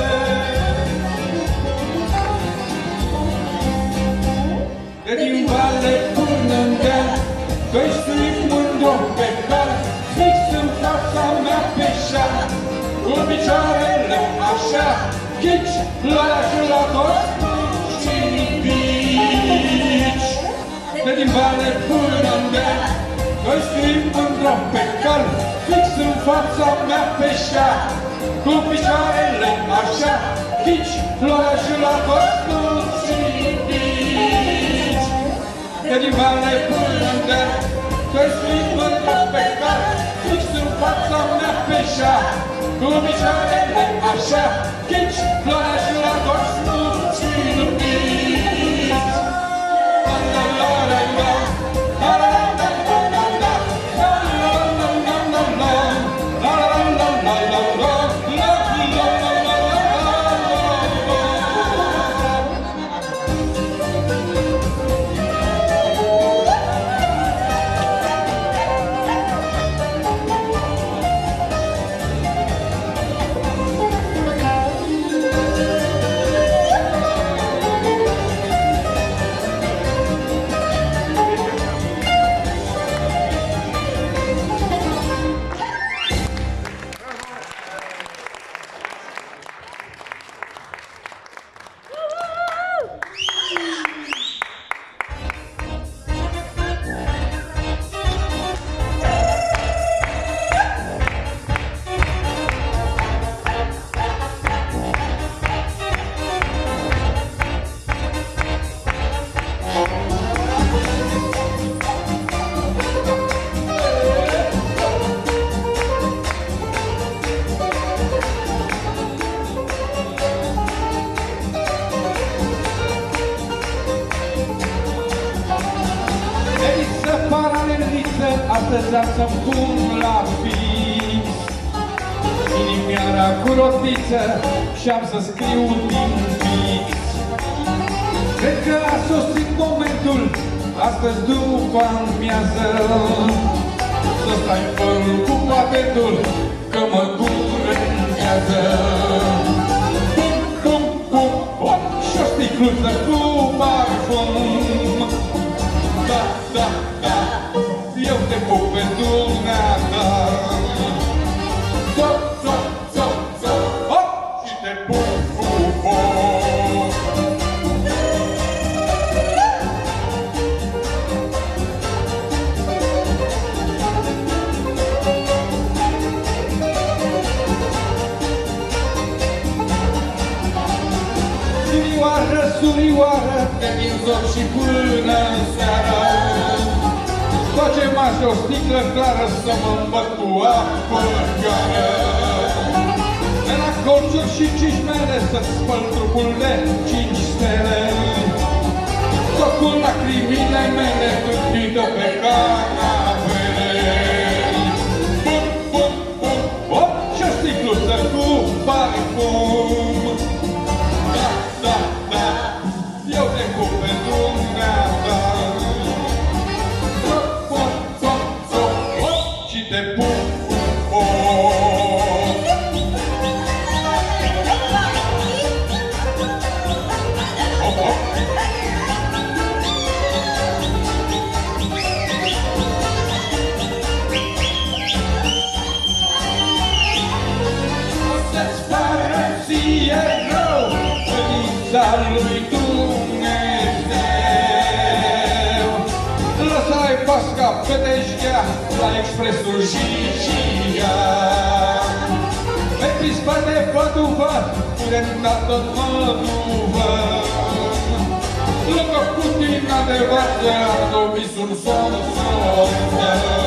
De din vale până-n deal, doi stric mândru pe cal, fix în fața mea pe șar, cu picioarele așa, ghici, lași la toți și iubici. De din vale până-n deal, doi stric mândru pe cal, fix în fața mea pe șar, cu picioarele așa, ghici, lași la toți și iubici. De din vale până-n deal, doi stric mândru pe cal, fix în fața mea pe șar, cu picioarele așa, ghici, lași la toți și iubici. La la la la la la la la la astăzi am să-mi pun la fix inimioara cu rotiță și am să scriu din fix. Cred că a sosit momentul, astăzi după amiază, să stai părul cu patentul, că mă curentează. Pum, pum, pum, pum, și o sticluță cu parfum. Da, da, da, eu te pup pe dumneata. Zop, zop, zop, zop, hop, și te pup cu foc. surioară, de din zor și până în seară. Facem așa o sticlă clară să mă îmbăt cu apă cioară. De la colțuri și cișmele să-ți spăl trupul de 5 stele. Tot cu lacrimile mele târpită pe canapele. Bum, bum, bum, hop, și-o sticluță cu parfum. Da, da, da, eu te pup pe dumneata. Hop, hop, hop, hop, hop, și te pup cu foc. Hop, hop. Dar lui Dumnezeu lăsai pasca pe deștea la expresul Jijia. Pe crispa de păduvă, curenta tot măduvă. Lângă Putin adevărat de autovisul somnă.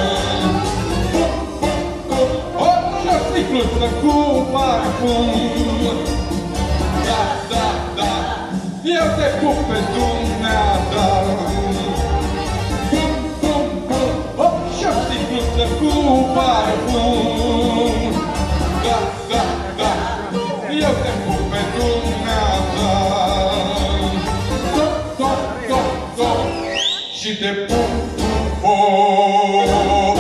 O, și-o sticluță cu parfum. Da, da, da, eu te pup pe dumneata. Bum, bum, bum, hop, și-o sticluță cu parfum. Da, da, da, eu te pup pe dumneata. Top, top, top, top, și te pup cu foc.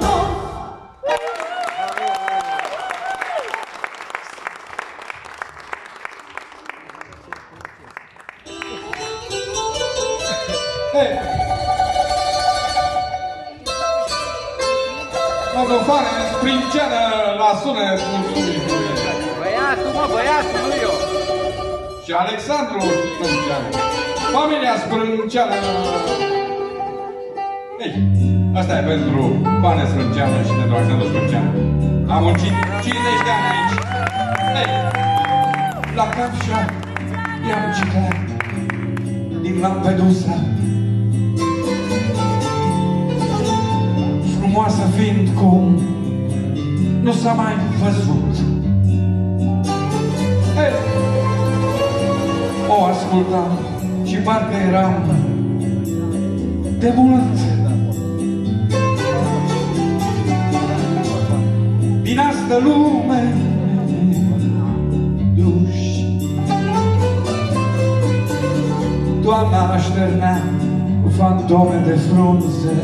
Moldovane, sprânceană la sunet, mulțumim! Băiatul, mă, băiatul, nu eu! Și Alexandru Sprânceană. Familia Sprânceană. Ei, asta e pentru Pane Sprânceană și pentru Alexandru Sprânceană. Am muncit 50 de ani aici. Ei, la Capșa i-am citat din Lampedusa. Frumoasă fiind cum nu s-a mai văzut. Hey! O ascultam și parcă eram de mult. Din asta lume duși, Doamna așternea cu fantome de frunze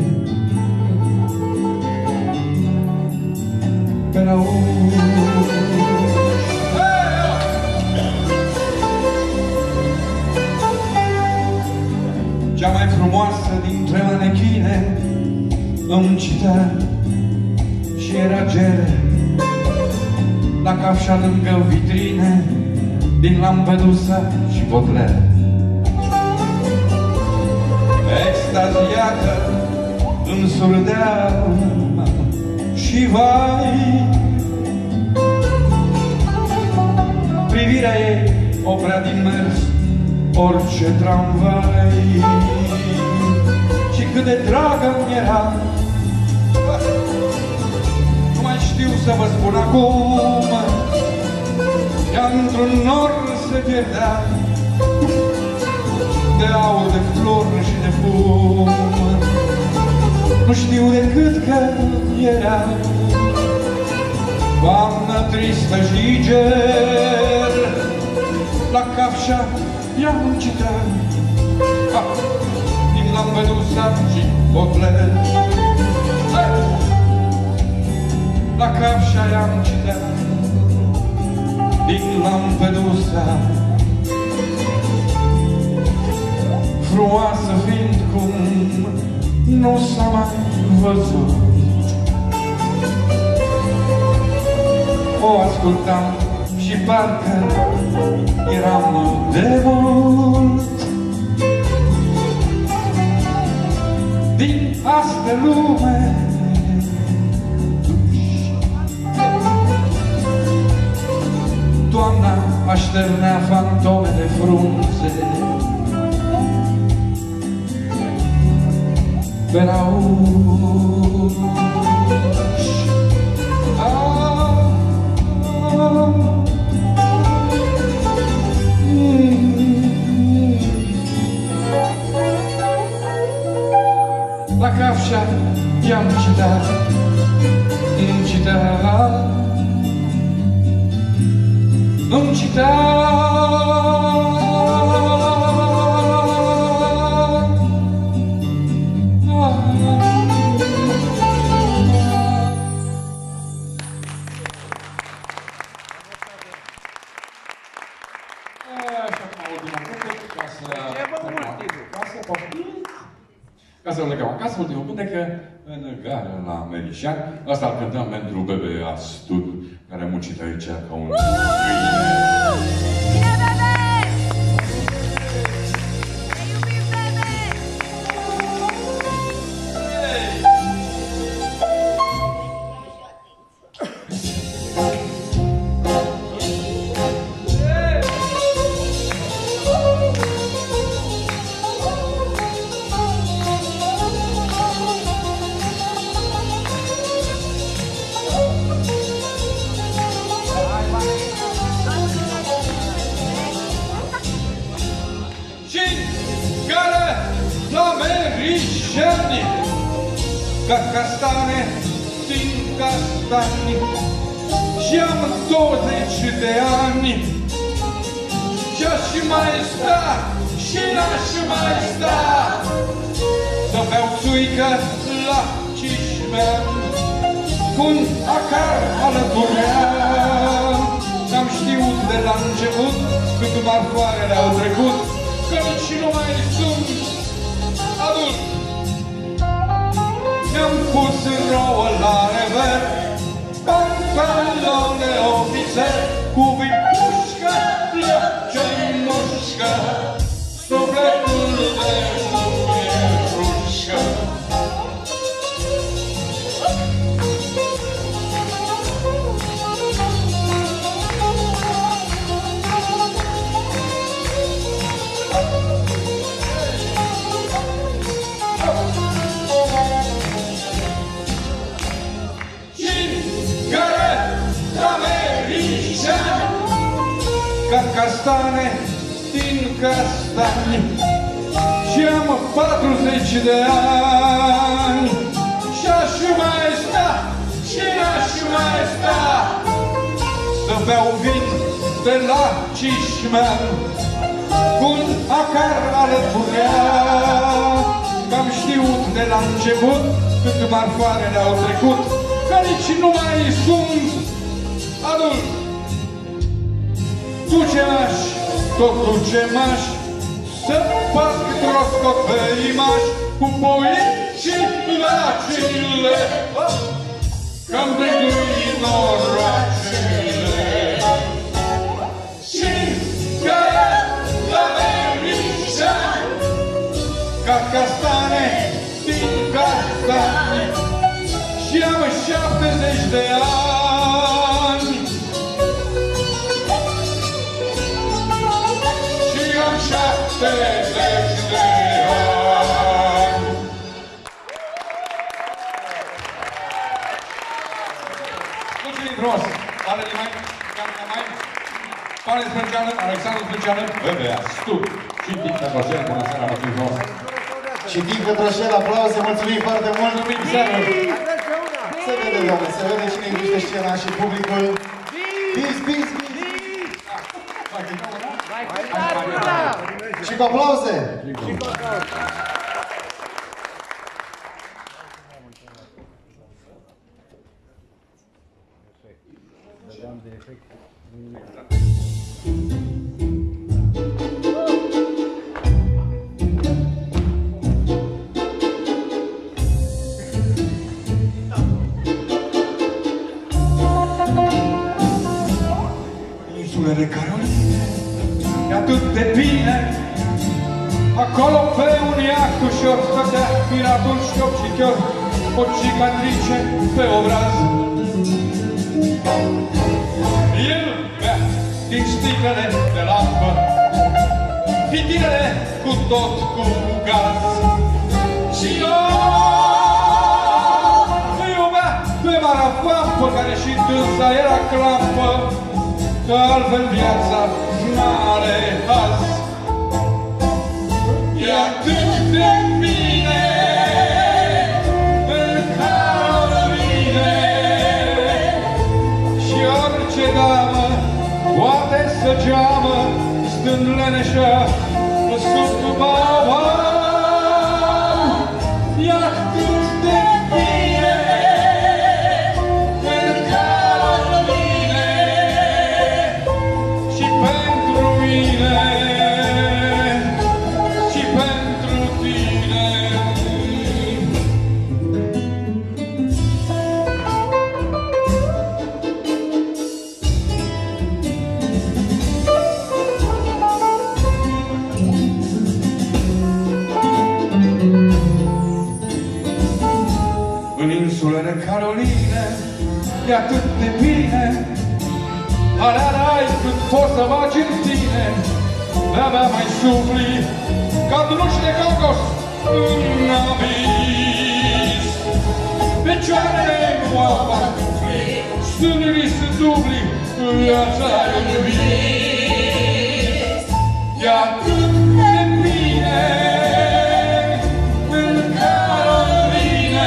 pe la uși. Cea mai frumoasă dintre manechine îmi citea și era Gere la Capșa lângă vitrine din Lampedusa și Baudelaire. Extaziată în surdeam și vai, privirea ei oprea din mers orice tramvai. Și cât de dragă-mi era, nu mai știu să vă spun acum, ea într-un nor se pierdea de aur, de flori și de fum. Nu știu decât că era doamnă tristă și ger. La Capșa i-am citat din Lampedusa și Baudelaire. La Capșa i-am citat din Lampedusa, frumoasă fiind cum nu s-a mai văzut. O ascultam și parcă eram de mult. Din astă lume Doamna așternea fantome de frunze pe la uși. La Cafșa i-am citat, îmi citat. Ca să plecăm acasă, ultimul punct e că în gara la Merișan, asta îl cântăm pentru bebe Astud, care a muncit aici ca un câine. Ca castane din castani și am 20 de ani și-aș mai sta și n-aș mai sta să beau țuică la Cișmean cu-n acar alăturea. N-am știut de la început cât marfoarele au trecut că nici nu mai sunt adult. Mi-am pus rouă la rever, pantalon de ofițer, cu vipușcă, plăce-i mușcă, sufletul de muie rușcă. Ca castane din castani și am 40 de ani și-aș mai sta și n-aș mai sta să beau vin de la Cișmean cu-n acar alăturea. Că-am știut de la început cât marfoarele au trecut că nici nu mai sunt adult. Duce-maș, tot duce-maș, să fac troscot pe imaș cu pui și lacile, că-mi degui noroacele. Și care la Merișan, ca castane din castane, și am 70 de ani. Am 70 de ani. Mulțumim frumos! Pane Limai, Doamne Mai, Pane Sprânceană, Alexandru Sprânceană, bebe Astud și Tim Petroșel, bună seara, mulțumim frumos! Și Tim Petroșel, aplauze, mulțumim foarte mult! Mulțumim seara! Se vede, doamne, se vede cine iubește scena și publicul. Bis, bis, bis! Și cu aplauze! Insulele Caroline, e atât de bine. Acolo pe un iaht ușor stătea piratul șchiopcichior, o cicatrice pe obraz. El bea din sticlele de lampă, fitilele cu tot cu gaz. Și eu îi iubea pe Marafapă, care și dânsa era clampă, că altfel viața n-are azi. E atât de bine în Caroline și orice damă poate să geamă stând leneșă sub baobab. E atât de bine în Caroline și pentru mine și pentru tine. În insulele Caroline e atât de bine, alearai cât poți să bagi în tine, de-abia mai sufli ca duși de cocos în abis. Picioarele cu apa stânrii se dubli, viața e vis. E atât de bine în Caroline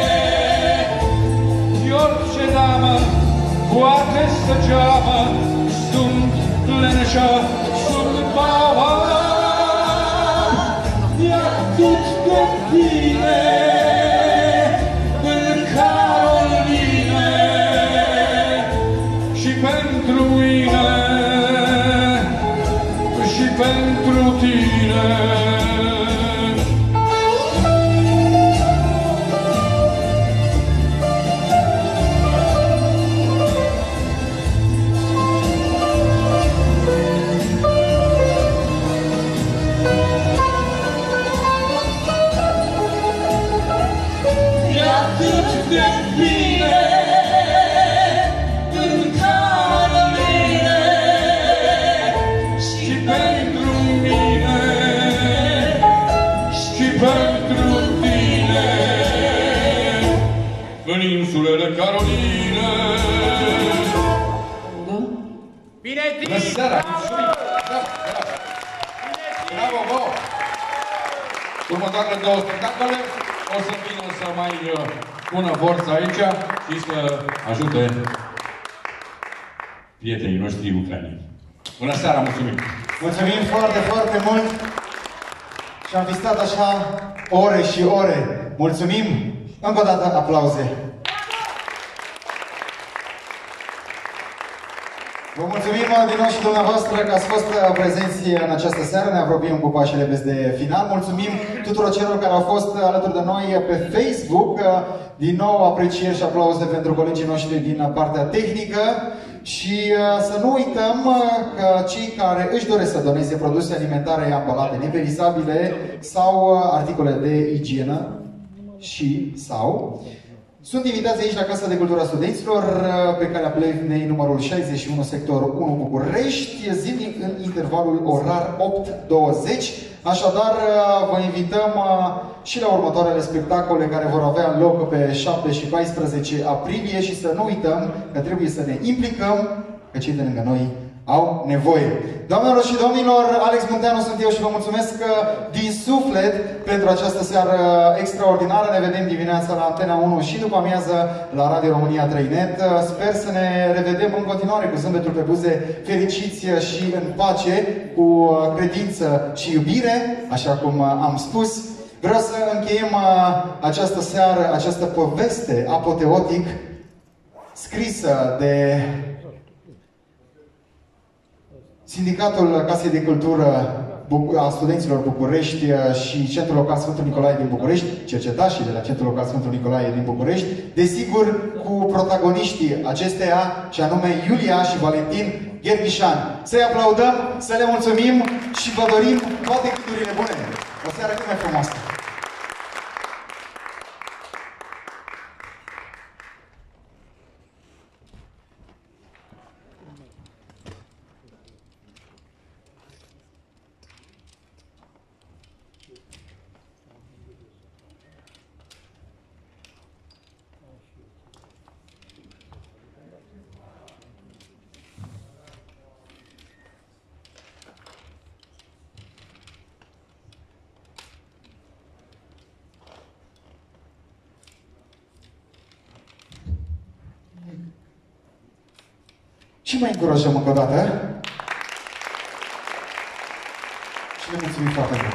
și orice damă poate să geamă, sunt leneșă, sunt baobab. E atât de bine în Caroline și pentru mine și pentru tine. În insulele Caroline. Bine, bună seara! Bravo, bravo! Următoarele două spectacole o să vină să mai pună forță aici și să ajute prietenii noștri ucraineni. Bună seara, mulțumim! Mulțumim foarte, foarte mult! Și am fi stat așa ore și ore. Mulțumim! Încă o dată aplauze! Vă mulțumim din nou și dumneavoastră că ați fost prezenți în această seară. Ne apropiem cu pașele peste final. Mulțumim tuturor celor care au fost alături de noi pe Facebook. Din nou aprecieri și aplauze pentru colegii noștri din partea tehnică. Și să nu uităm că cei care își doresc să doneze produse alimentare ambalate neperisabile sau articole de igienă sau sunt invitați aici la Casa de Cultura Studenților, pe calea Plevnei, numărul 61, sectorul 1, București, zilnic în intervalul orar 8-20. Așadar, vă invităm și la următoarele spectacole care vor avea loc pe 7 și 14 aprilie și să nu uităm că trebuie să ne implicăm, că cei de lângă noi au nevoie. Doamnelor și domnilor, Alex Munteanu sunt eu și vă mulțumesc din suflet pentru această seară extraordinară. Ne vedem dimineața la Antena 1 și după amiază la Radio România 3net. Sper să ne revedem în continuare cu zâmbetul pe buze, fericiți și în pace, cu credință și iubire, așa cum am spus. Vreau să încheiem această seară, această poveste apoteotic scrisă de Sindicatul Casei de Cultură a Studenților București și Centrul Local Sfântul Nicolae din București, cercetașii de la Centrul Local Sfântul Nicolae din București, desigur cu protagoniștii acesteia, și anume Iulia și Valentin Gherghișan. Să-i aplaudăm, să le mulțumim și vă dorim toate gândurile bune. O seară cât mai frumoasă! Și mai încurajăm încă o dată. Și le mulțumim foarte mult.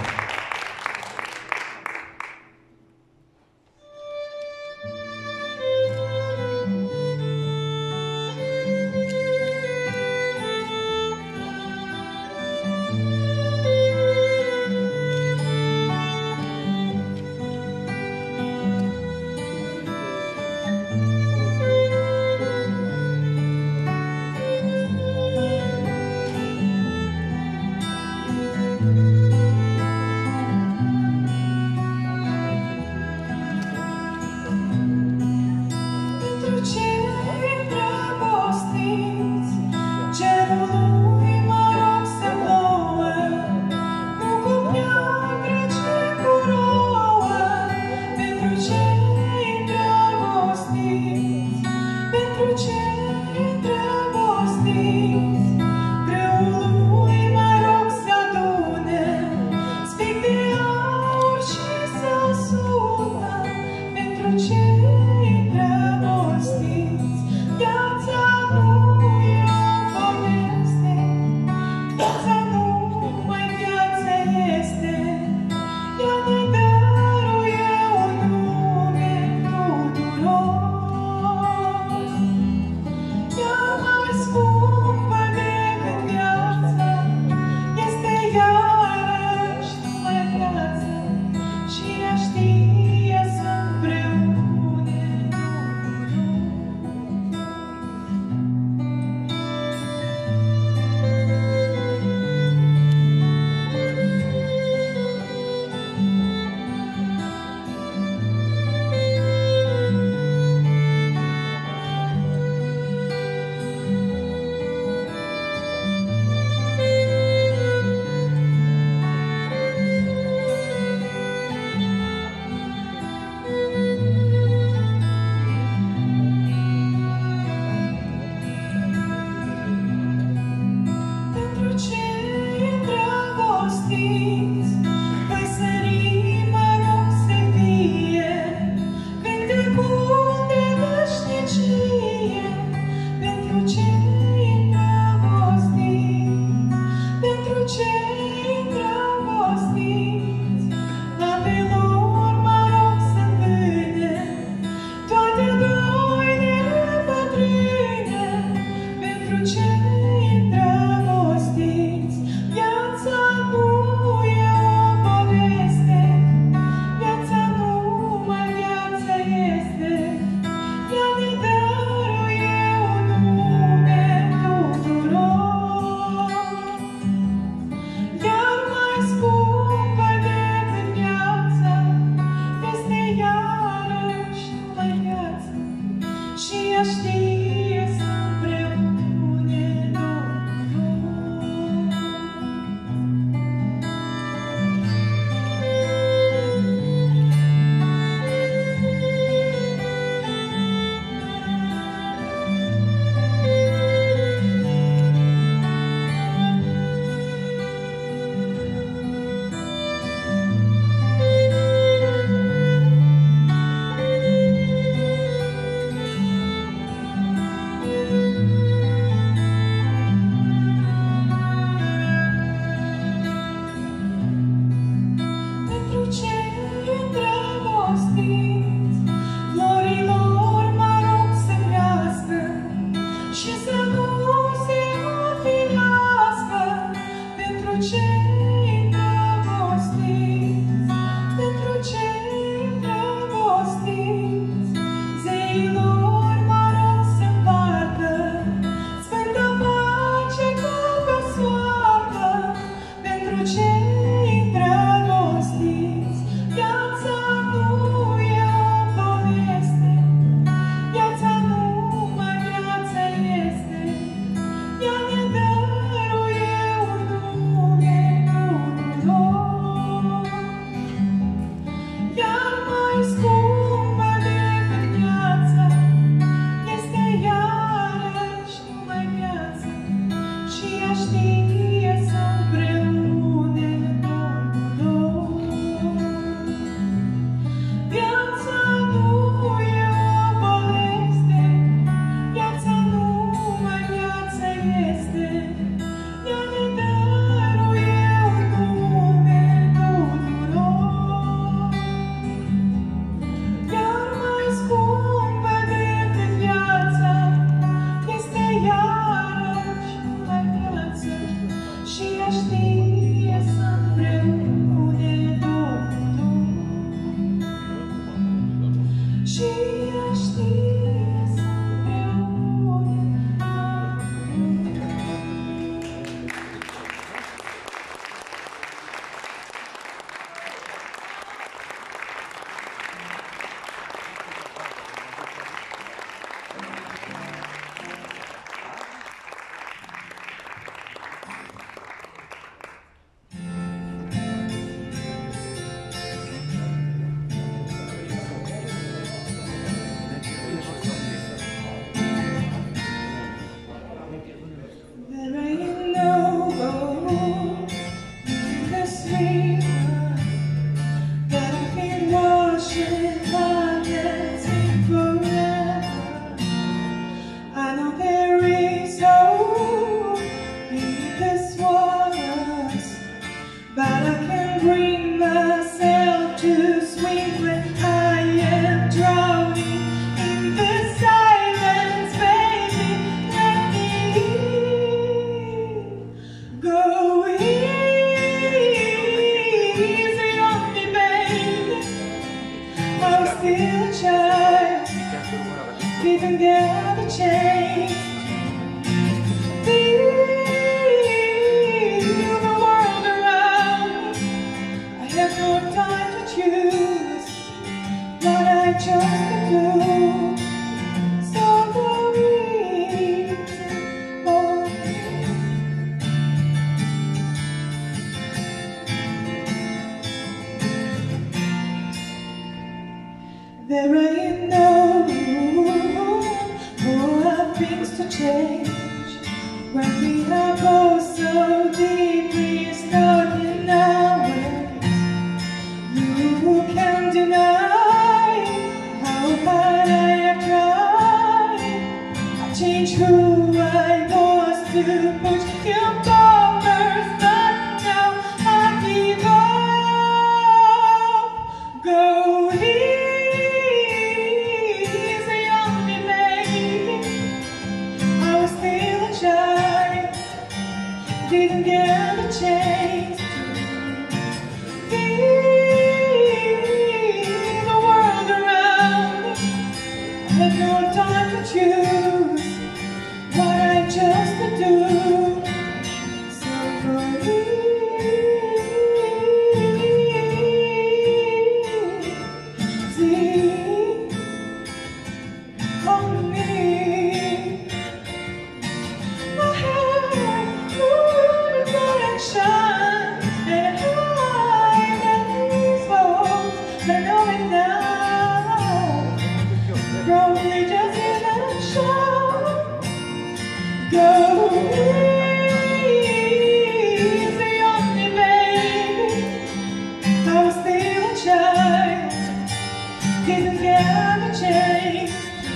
didn't get a chance. Feel the world around. I had no time to choose what I chose to do. So the reason for there ain't no room for things to change when we are both so deeply stuck in our ways. You can't deny how hard I have tried. I changed who I was to put you first, but now I give up. Go easy on me, baby. I was still a child, didn't get a chance to feel the world around. I had no time to choose what I chose to do. So for easy on me. I had good direction and high these folks, but I know it now. Probably just didn't show. Go easy on me, baby. I was still a child, didn't get a chance.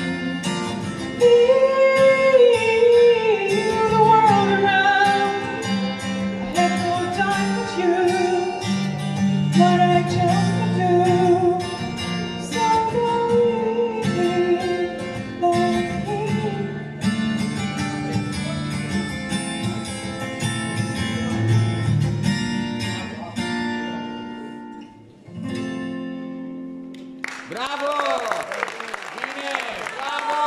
Feel the world around. I had no time to choose what I chose to do. So go easy on me. Bravo! Bine! Bravo!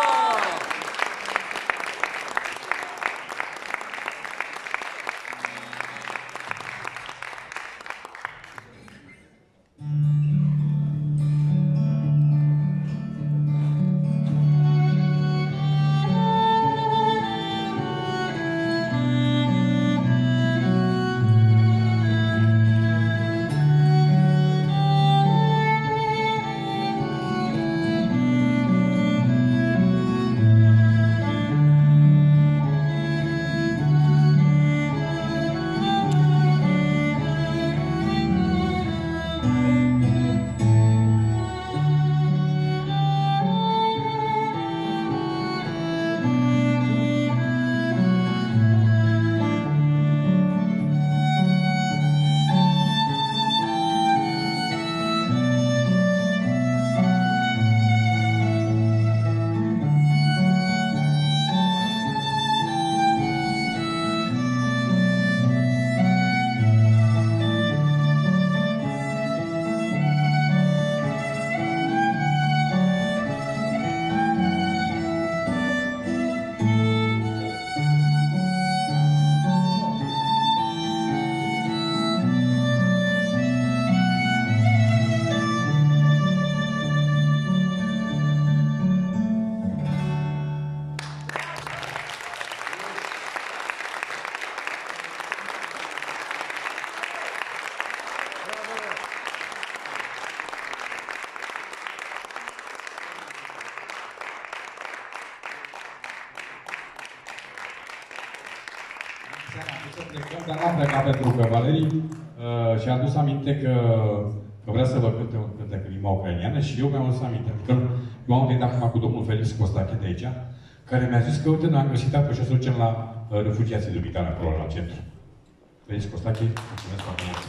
Să plecăm, dar n-am plecat pentru că Valerii și-a adus aminte că vrea să vă cânte un cântec în limba ucraineană și eu mi-am adus aminte. Că eu am întâlnit acum cu domnul Felix Costache de aici, care mi-a zis că, uite, noi am găsit apă și o să ducem la refugiații de Bitare, acolo, la centru. Felix Costache, mulțumesc foarte mult.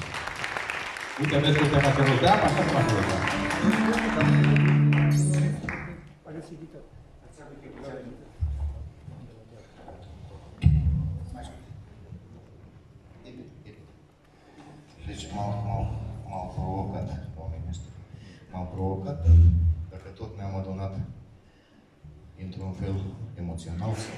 Uite, vezi că te face rost de apă, așa se face rost de apă. Deci m-au provocat oamenii ăștia. M-au provocat, dacă tot ne-am adunat din într-un fel emoțional sau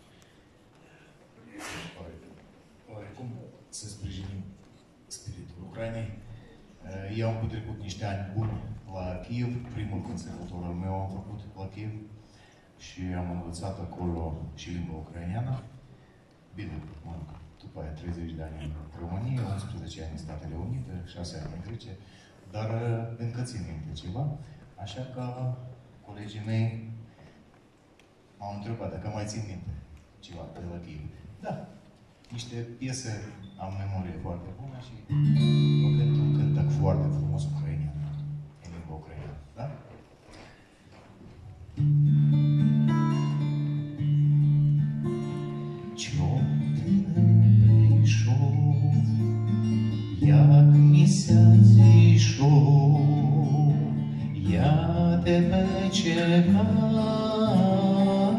oarecum să sprijinim spiritul Ucrainei. Eu am petrecut niște ani buni la Kiev, primul conservator al meu am făcut la Kiev și am învățat acolo și limba ucraineană. Bine, după aia 30 de ani în România, 11 ani în Statele Unite, 6 ani în Grecia, dar încă țin minte ceva, așa că colegii mei m-au întrebat dacă mai țin minte ceva de la Kiev. Da, niște piese am memorie foarte bună și o cânt un cântec foarte frumos ucrainean, în limba ucraineană, da? Чом ти не прийшов, як місяць зійшов, я тебе чекав.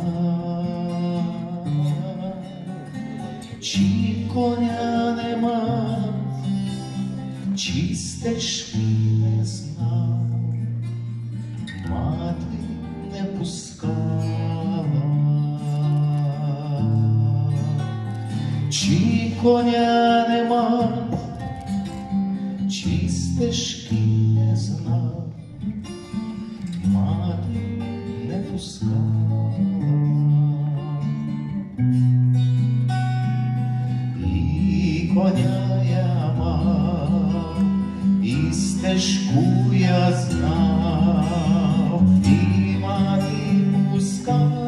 Чи коня нема, чи стежки не знав, мати не пускала. Чи коня нема, чи стежки не знав, мати не пускала. І коня я мав, і стежку я знав, і мати пускала.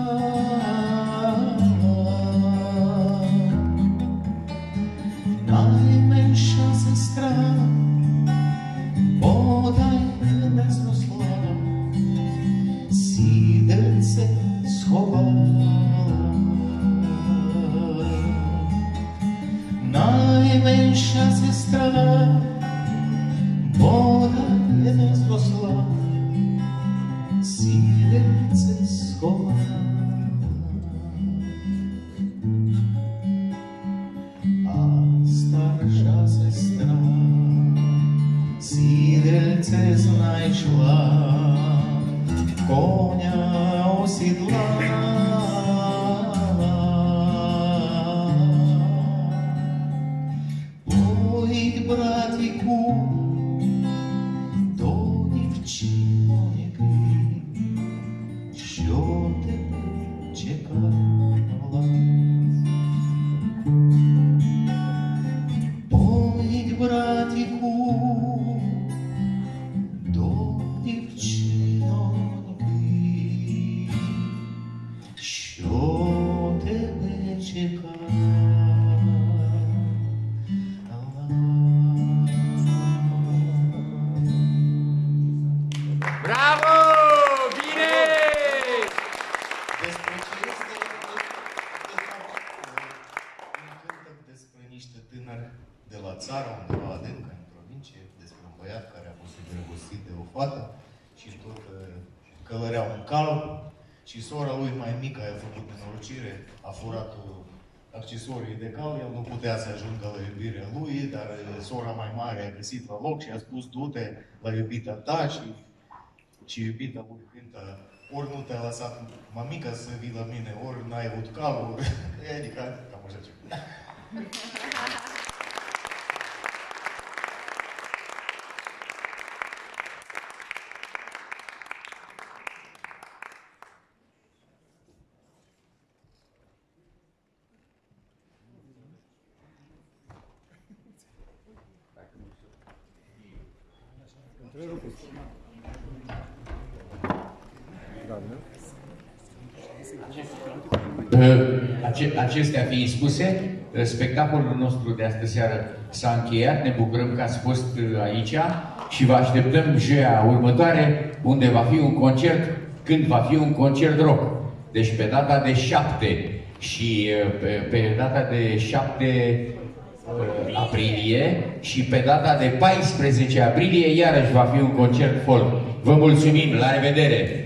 Найменша сестра, бодай не зросла, сідельце сховала. Найменша сестра, бодай не зросла, сідельце сховала. Старша сестра сідельце знайшла, коня осідлала. Поїдь, братіку, до дівчинки, що тебе чекала. Поїдь, братіку, до дівчиноньки, що тебе чекала. Bravo! Bine! Despre ce este un cântec despre niște tânări de la țară, undeva adâncă, în provincie, despre un băiat care a fost îndrăgostit de o fată și tot călărea un cal și sora lui mai mică a făcut nenorocire, a furat accesorii de cal, el nu putea să ajungă la iubirea lui, dar sora mai mare a găsit la loc și a spus du-te la iubita ta și iubita lui cântă ori nu te-a lăsat mamica să vii la mine, ori n-ai avut calul, adică cam așa ceva. Acestea fiind spuse, spectacolul nostru de astă seară s-a încheiat. Ne bucurăm că ați fost aici și vă așteptăm joia următoare, unde va fi un concert, când va fi un concert rock. Deci pe data de 7 și pe data de 7 aprilie și pe data de 14 aprilie iarăși va fi un concert folk. Vă mulțumim, la revedere!